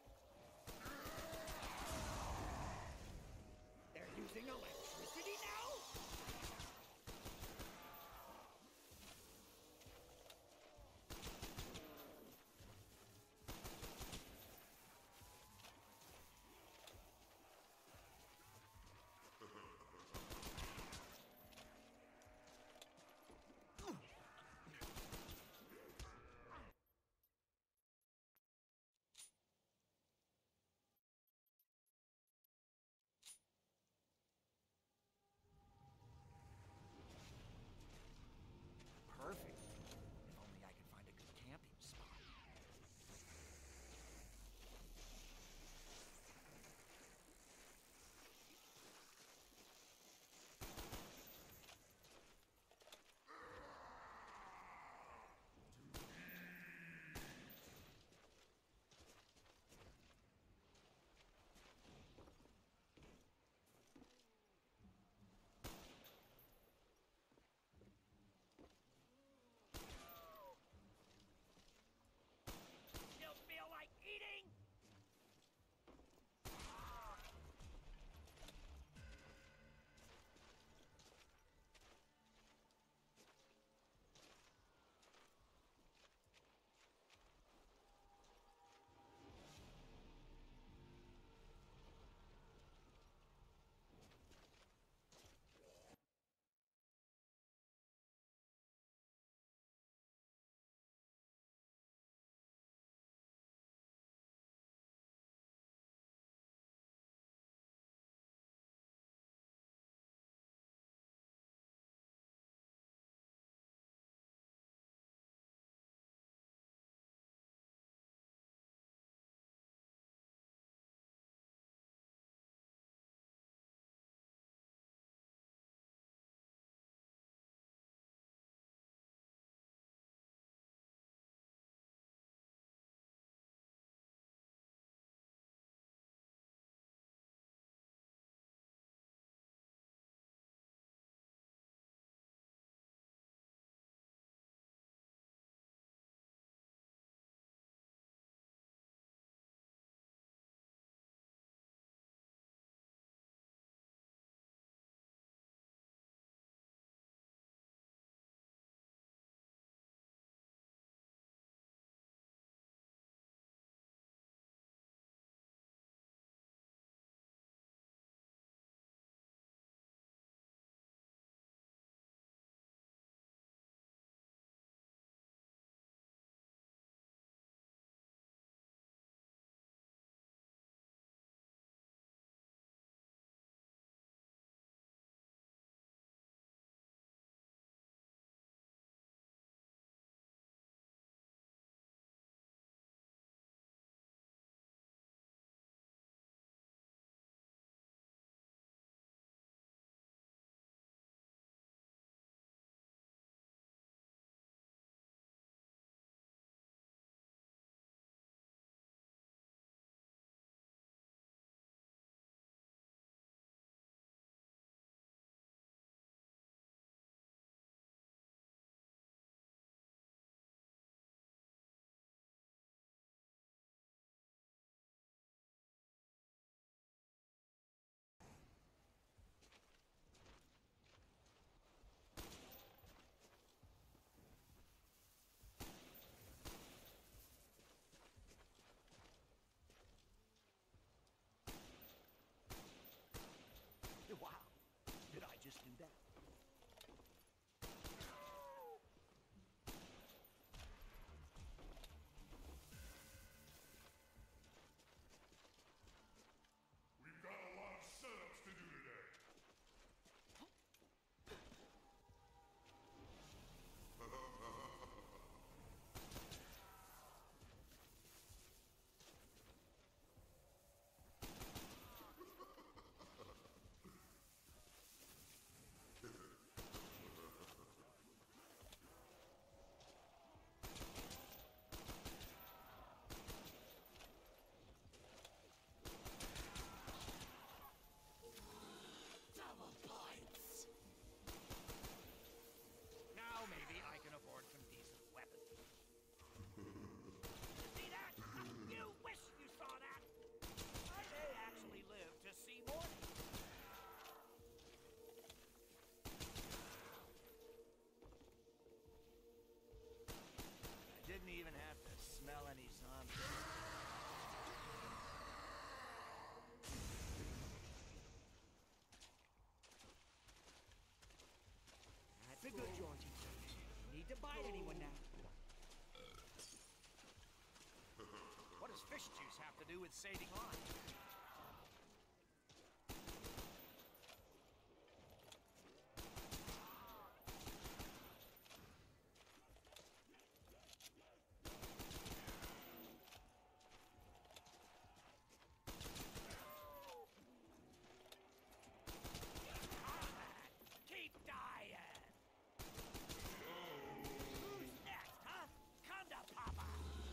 They're using electricity now? to bite anyone now.
What does fish juice have to do with saving lives? Keep dying! Who's next, huh? Kunda Papa!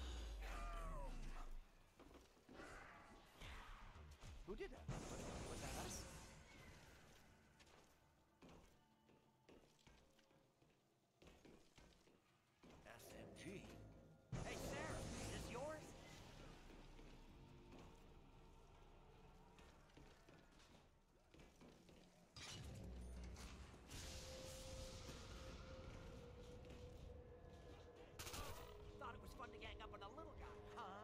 Who did that? Was that us?
S M G.
Hey, Sarah, is this yours? Thought it was fun to gang up on a little guy, huh?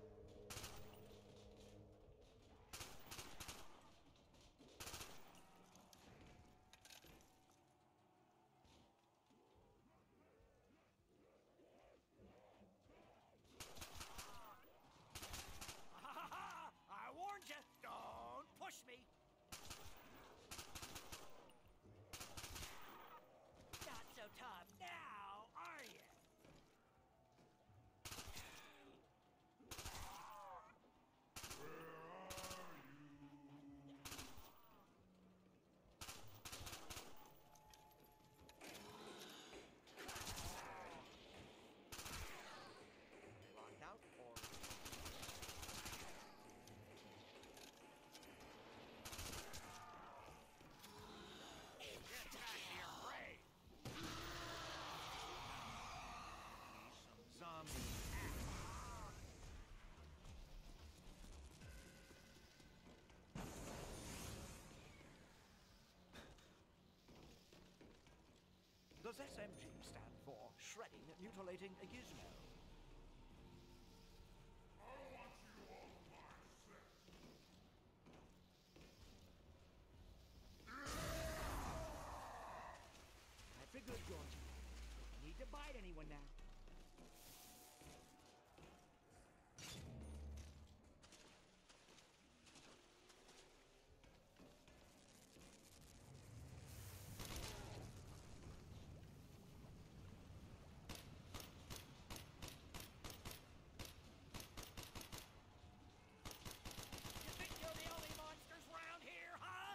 I warned you! Don't push me! Not so tough now, are you? They locked out, or... Get back to your prey!
Some zombie action. Does S M G stand for Shredding, Mutilating a Gizmo?
That's a good Georgie. Need to bite anyone now.
You think you're the only monsters around here, huh?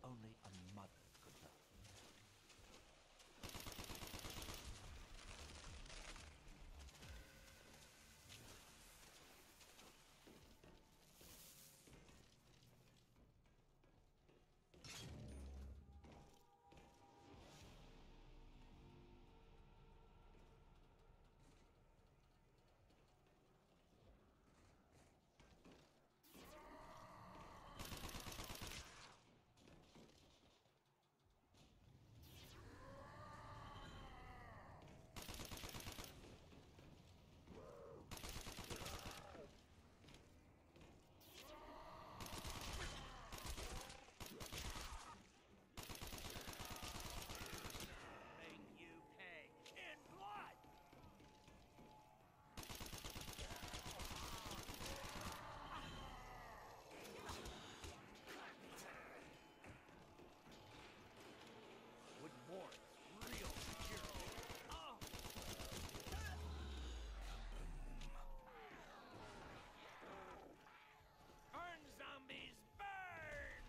only a mother could love.
Make you pay in blood!
Would warrant real security.
Oh! Burn, zombies, burn!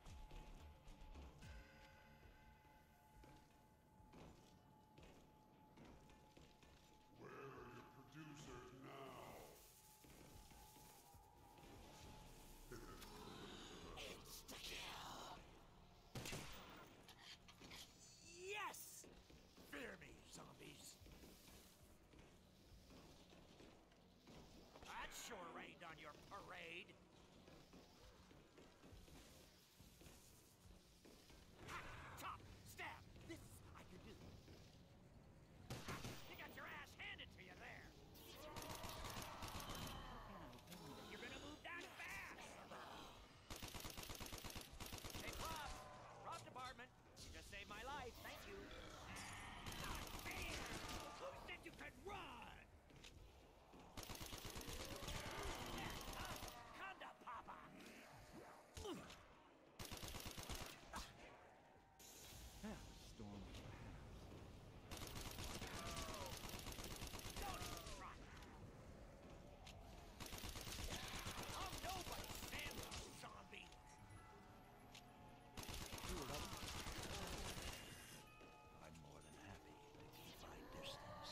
Where are your producers now?
Yes! Fear me, zombies.
That sure rained on your parade. Ha! Chop! Stab! This I can do. Ha! You got your ass handed to you there. You're gonna move that fast. Hey, Prop! Prop department. You just saved my life. Thank you. Not fair! Who said you could run? Conda Papa!
Now, storm
Don't run! I'm nobody, Sam, zombie!
I'm more than happy to keep my distance.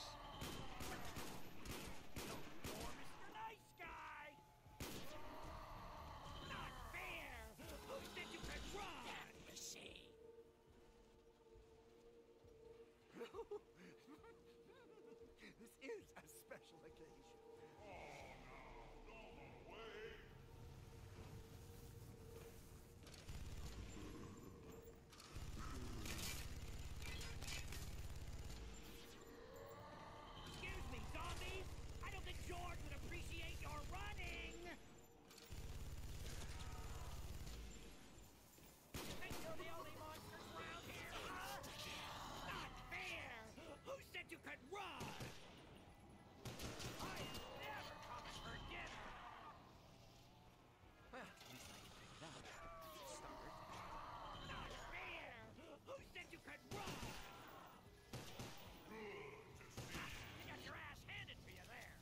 No more Mister Nice Guy! Not fair! Who said you could run? That machine!
This is a special occasion.
Excuse me, zombies! I don't think George would appreciate your running! You think you're the only monsters around here, huh? Not fair! Who said you could run? I am never coming for dinner!
Well, at least I can pick it up. Start.
Not fair! Who said you could run? Ha! You got your ass handed to you there!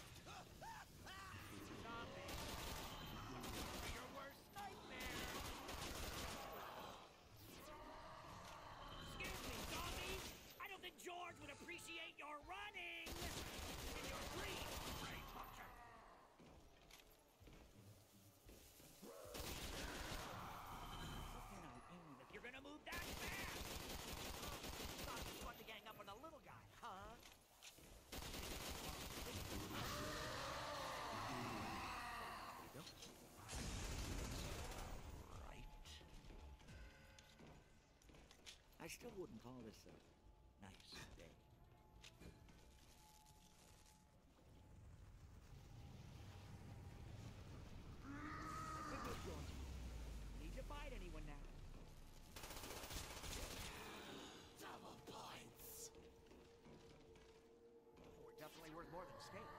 Zombie! Your worst nightmare! Excuse me, zombies! I don't think George would appreciate your running! In your dreams, Ray Butcher! If you're gonna move that fast! Thought you wanted to gang up on the little guy, huh?
There you go. Right. I still wouldn't call this a nice day.
That's a good Georgie. Need to bite anyone now.
Double points.
We're definitely worth more than a steak.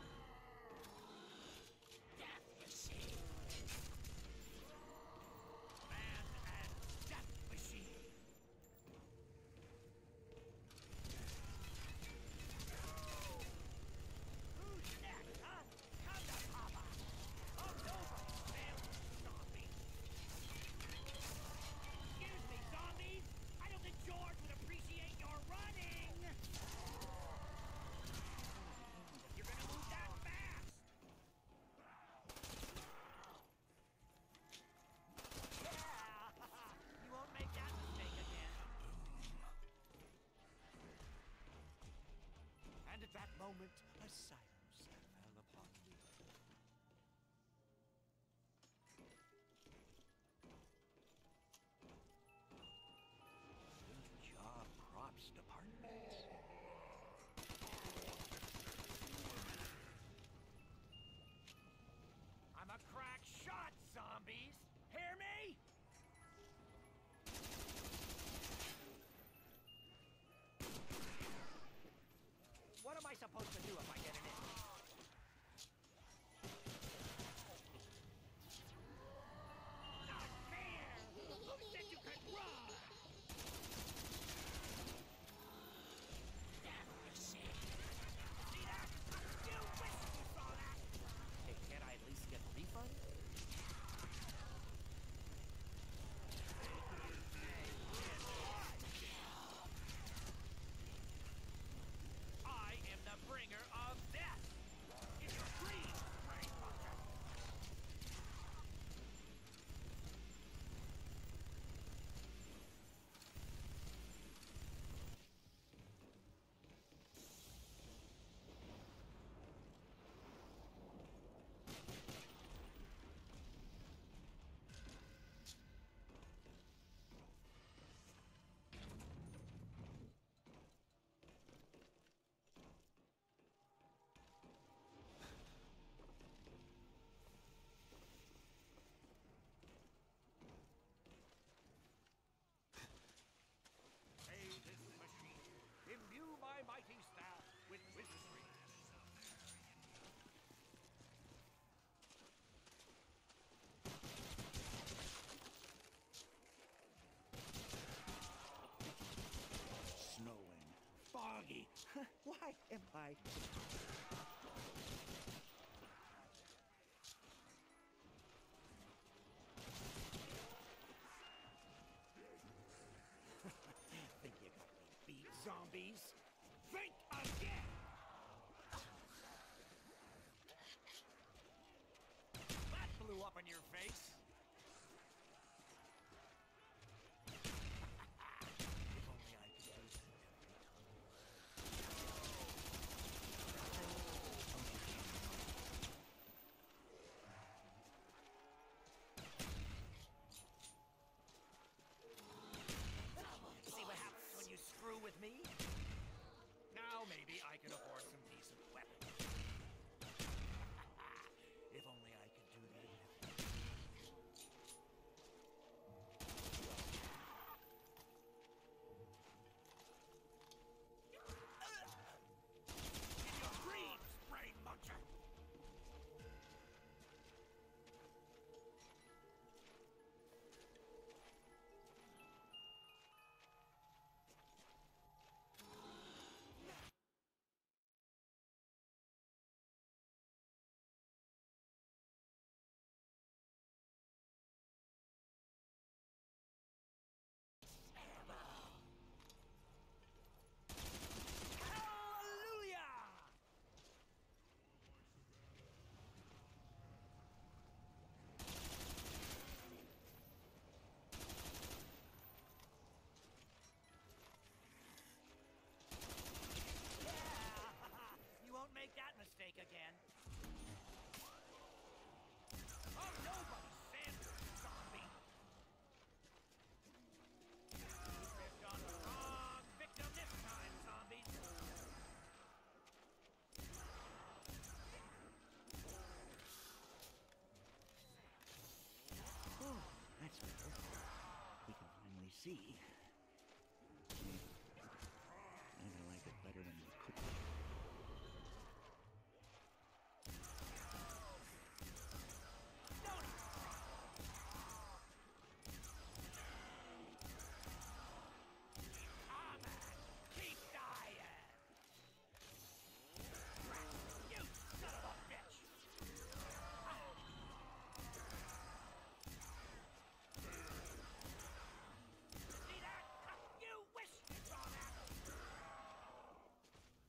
Death machine.
Man and Death Machine!
at that moment, a silence fell upon the earth. Good job, props department.
I'm a crack shot, zombies! Hear me? What am I supposed to do if I get an itch? Not fair! Who said you could run? See that? You wish you saw that!
Hey, can't I at least get a refund?
I am the bringer of death! In your dreams, Brainbuster! Hey, this machine, imbue my mighty staff with wizardry.
Snowing. Foggy. Why am I... Think you got me beat, zombies?
Think again! That blew up in your face.
If only I could do that every time.
See what happens when you screw with me? Now maybe I can afford some decent weapons.
If only I could do that every
In your dreams, brain muncher! Hallelujah! Yeah! You won't make that mistake again. I'm nobody's Sanders, zombie! You picked on the wrong victim this time, zombies!
Oh, that's better. We can finally see. And I like it better when you cook it.
Don't even try. Come on, keep dying! You son of a bitch! See that? You wish you saw that!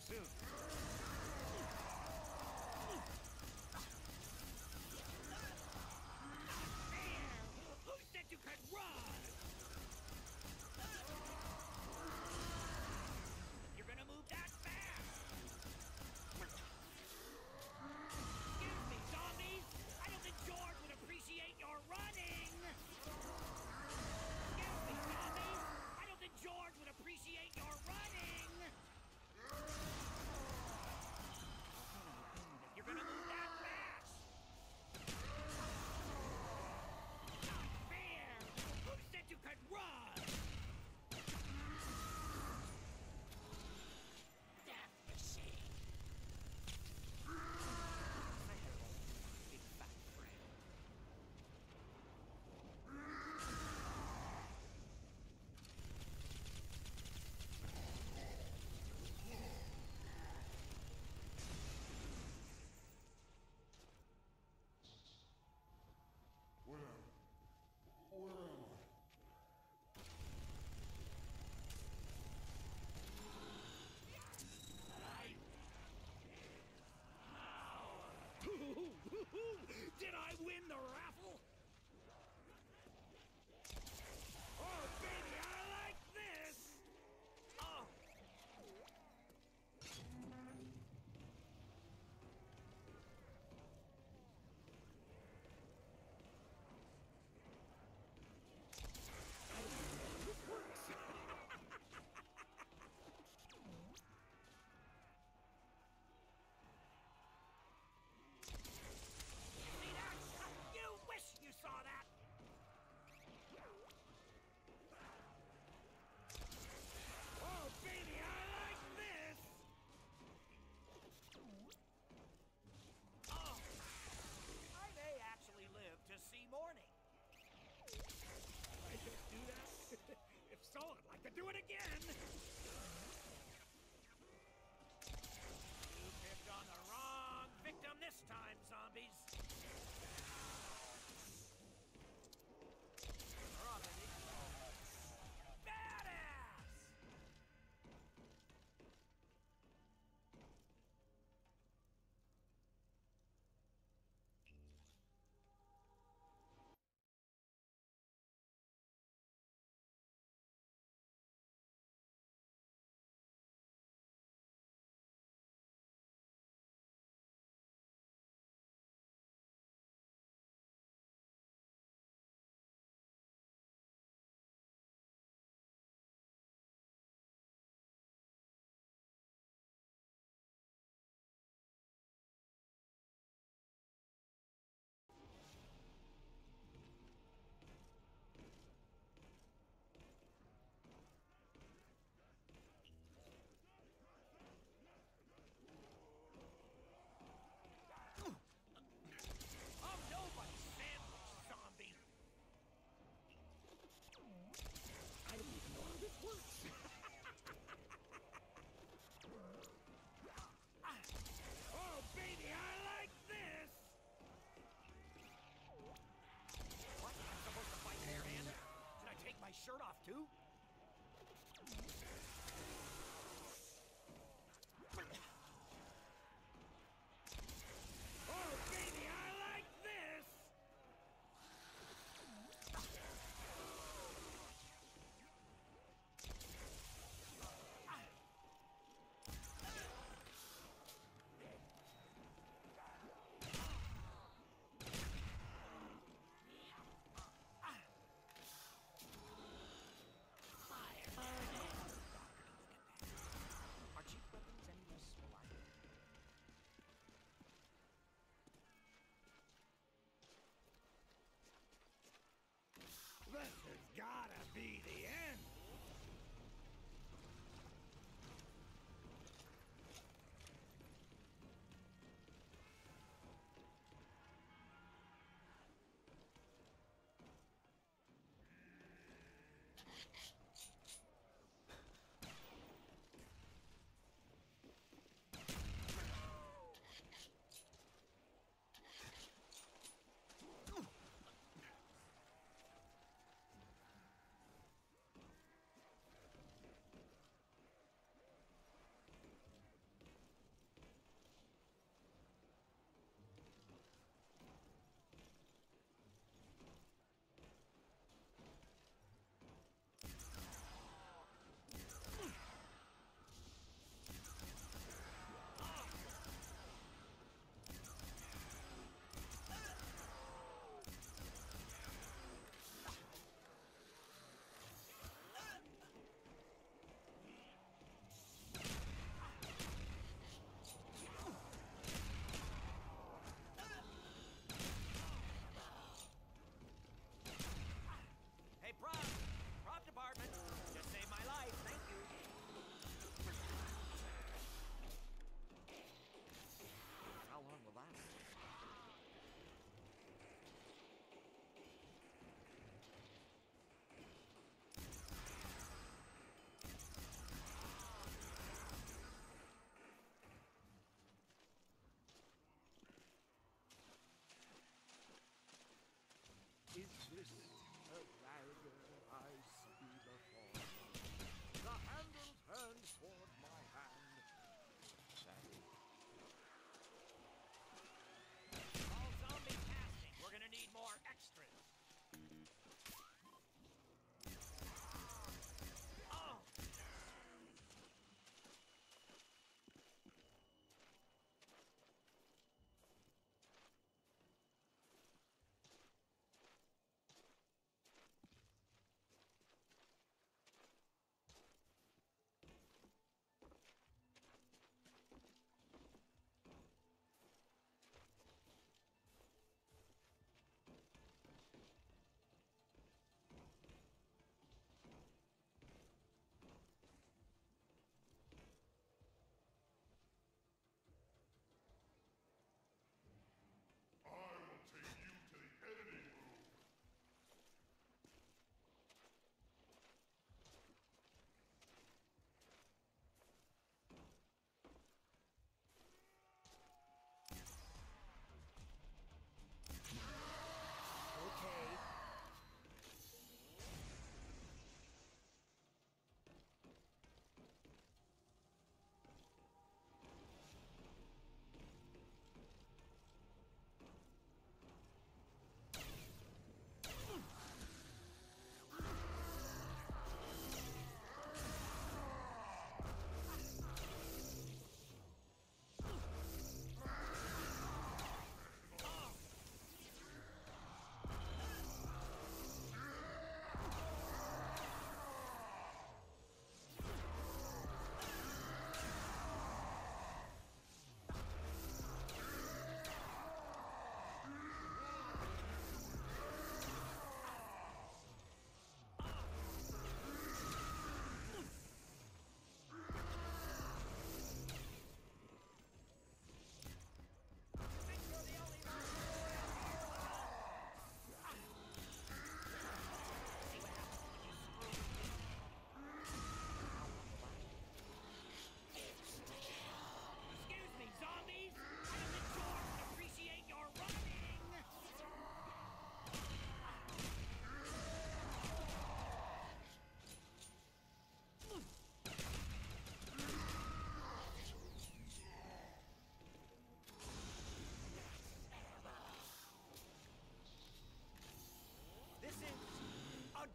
soon.
Who said you could run? You're gonna move that fast? Excuse me, zombies! I don't think George would appreciate your running! Excuse me, zombies! I don't think George would appreciate your running!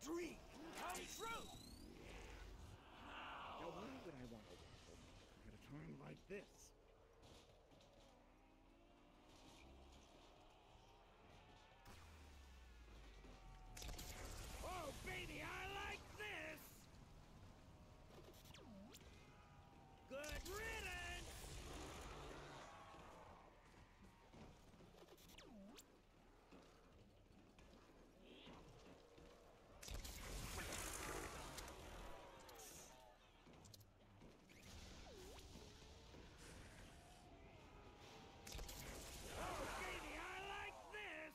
dream come true! Now why would I want to waffle at a time like this? Oh, baby, I like this! Good riddance! Oh, baby, I like this!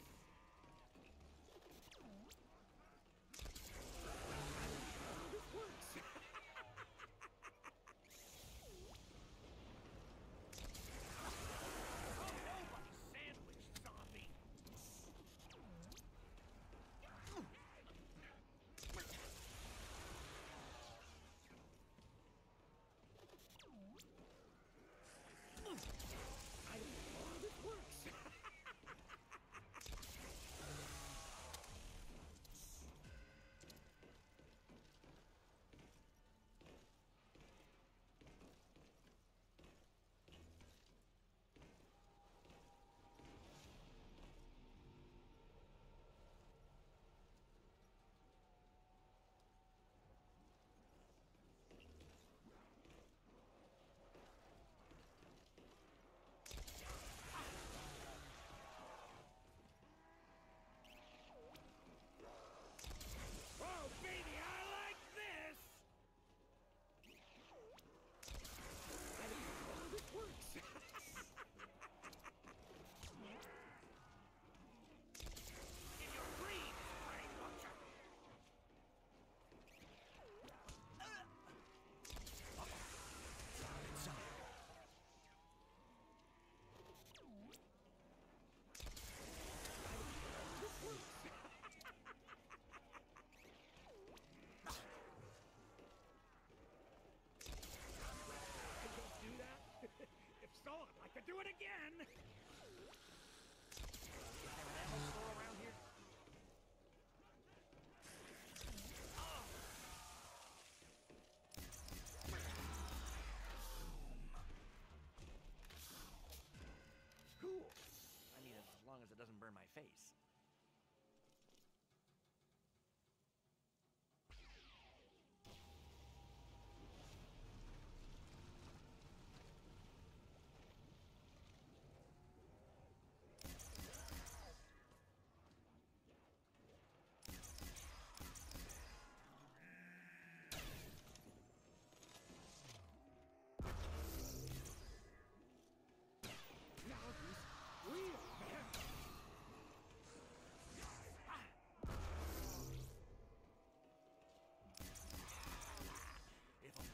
This works! Oh, nobody sandwich zombie! I don't know how this works. Oh, baby, I like this! I don't know how this works. In your dreams, brain watcher! I don't do that? If so, I'd like to do it again! Is there an ammo store around here? Cool. I mean, as long as it doesn't burn my face. Now he's real, man! If only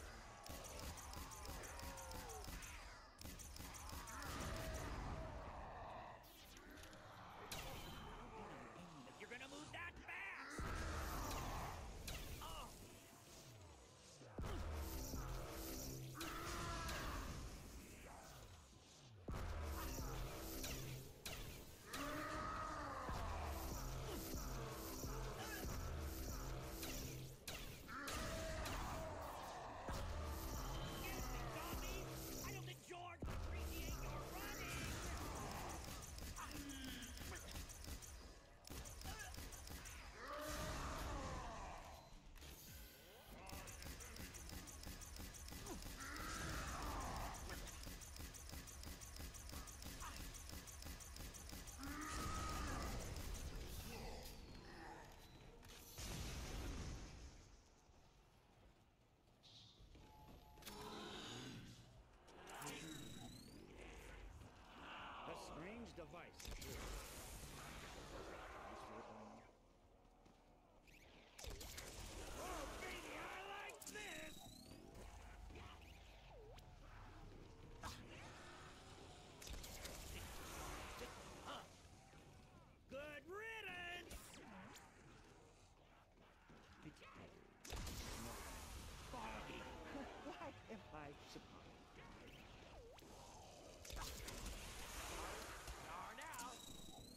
I... If you're gonna move that fast! Oh! Excuse me, zombie! I don't think George would appreciate your running! A strange device, sure. Oh, baby, I like this! Huh. Good riddance! Foggy! Why am I surprised? Are now.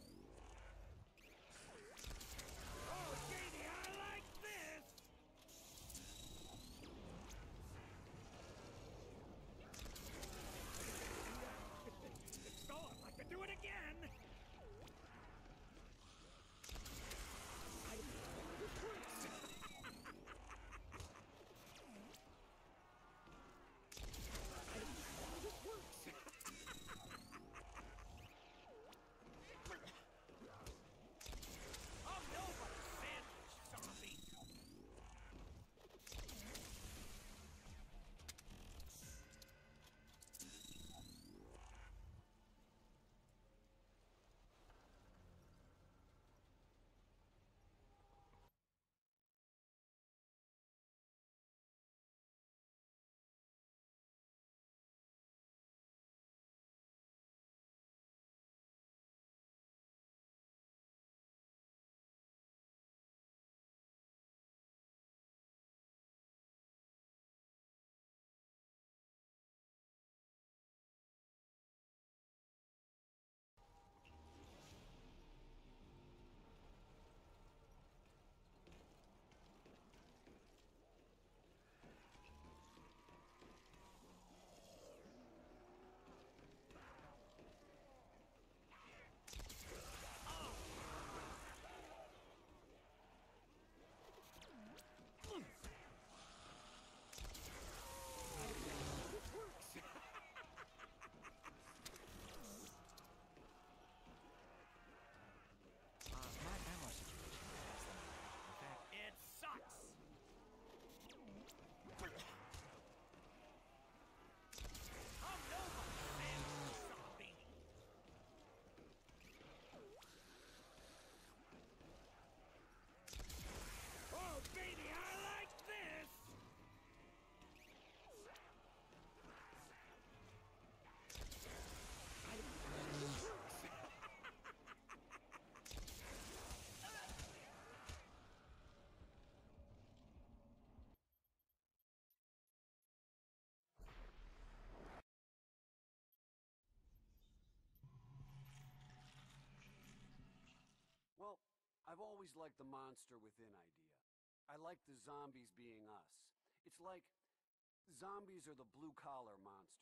always liked the monster within idea. I like the zombies being us. It's like zombies are the blue-collar monster.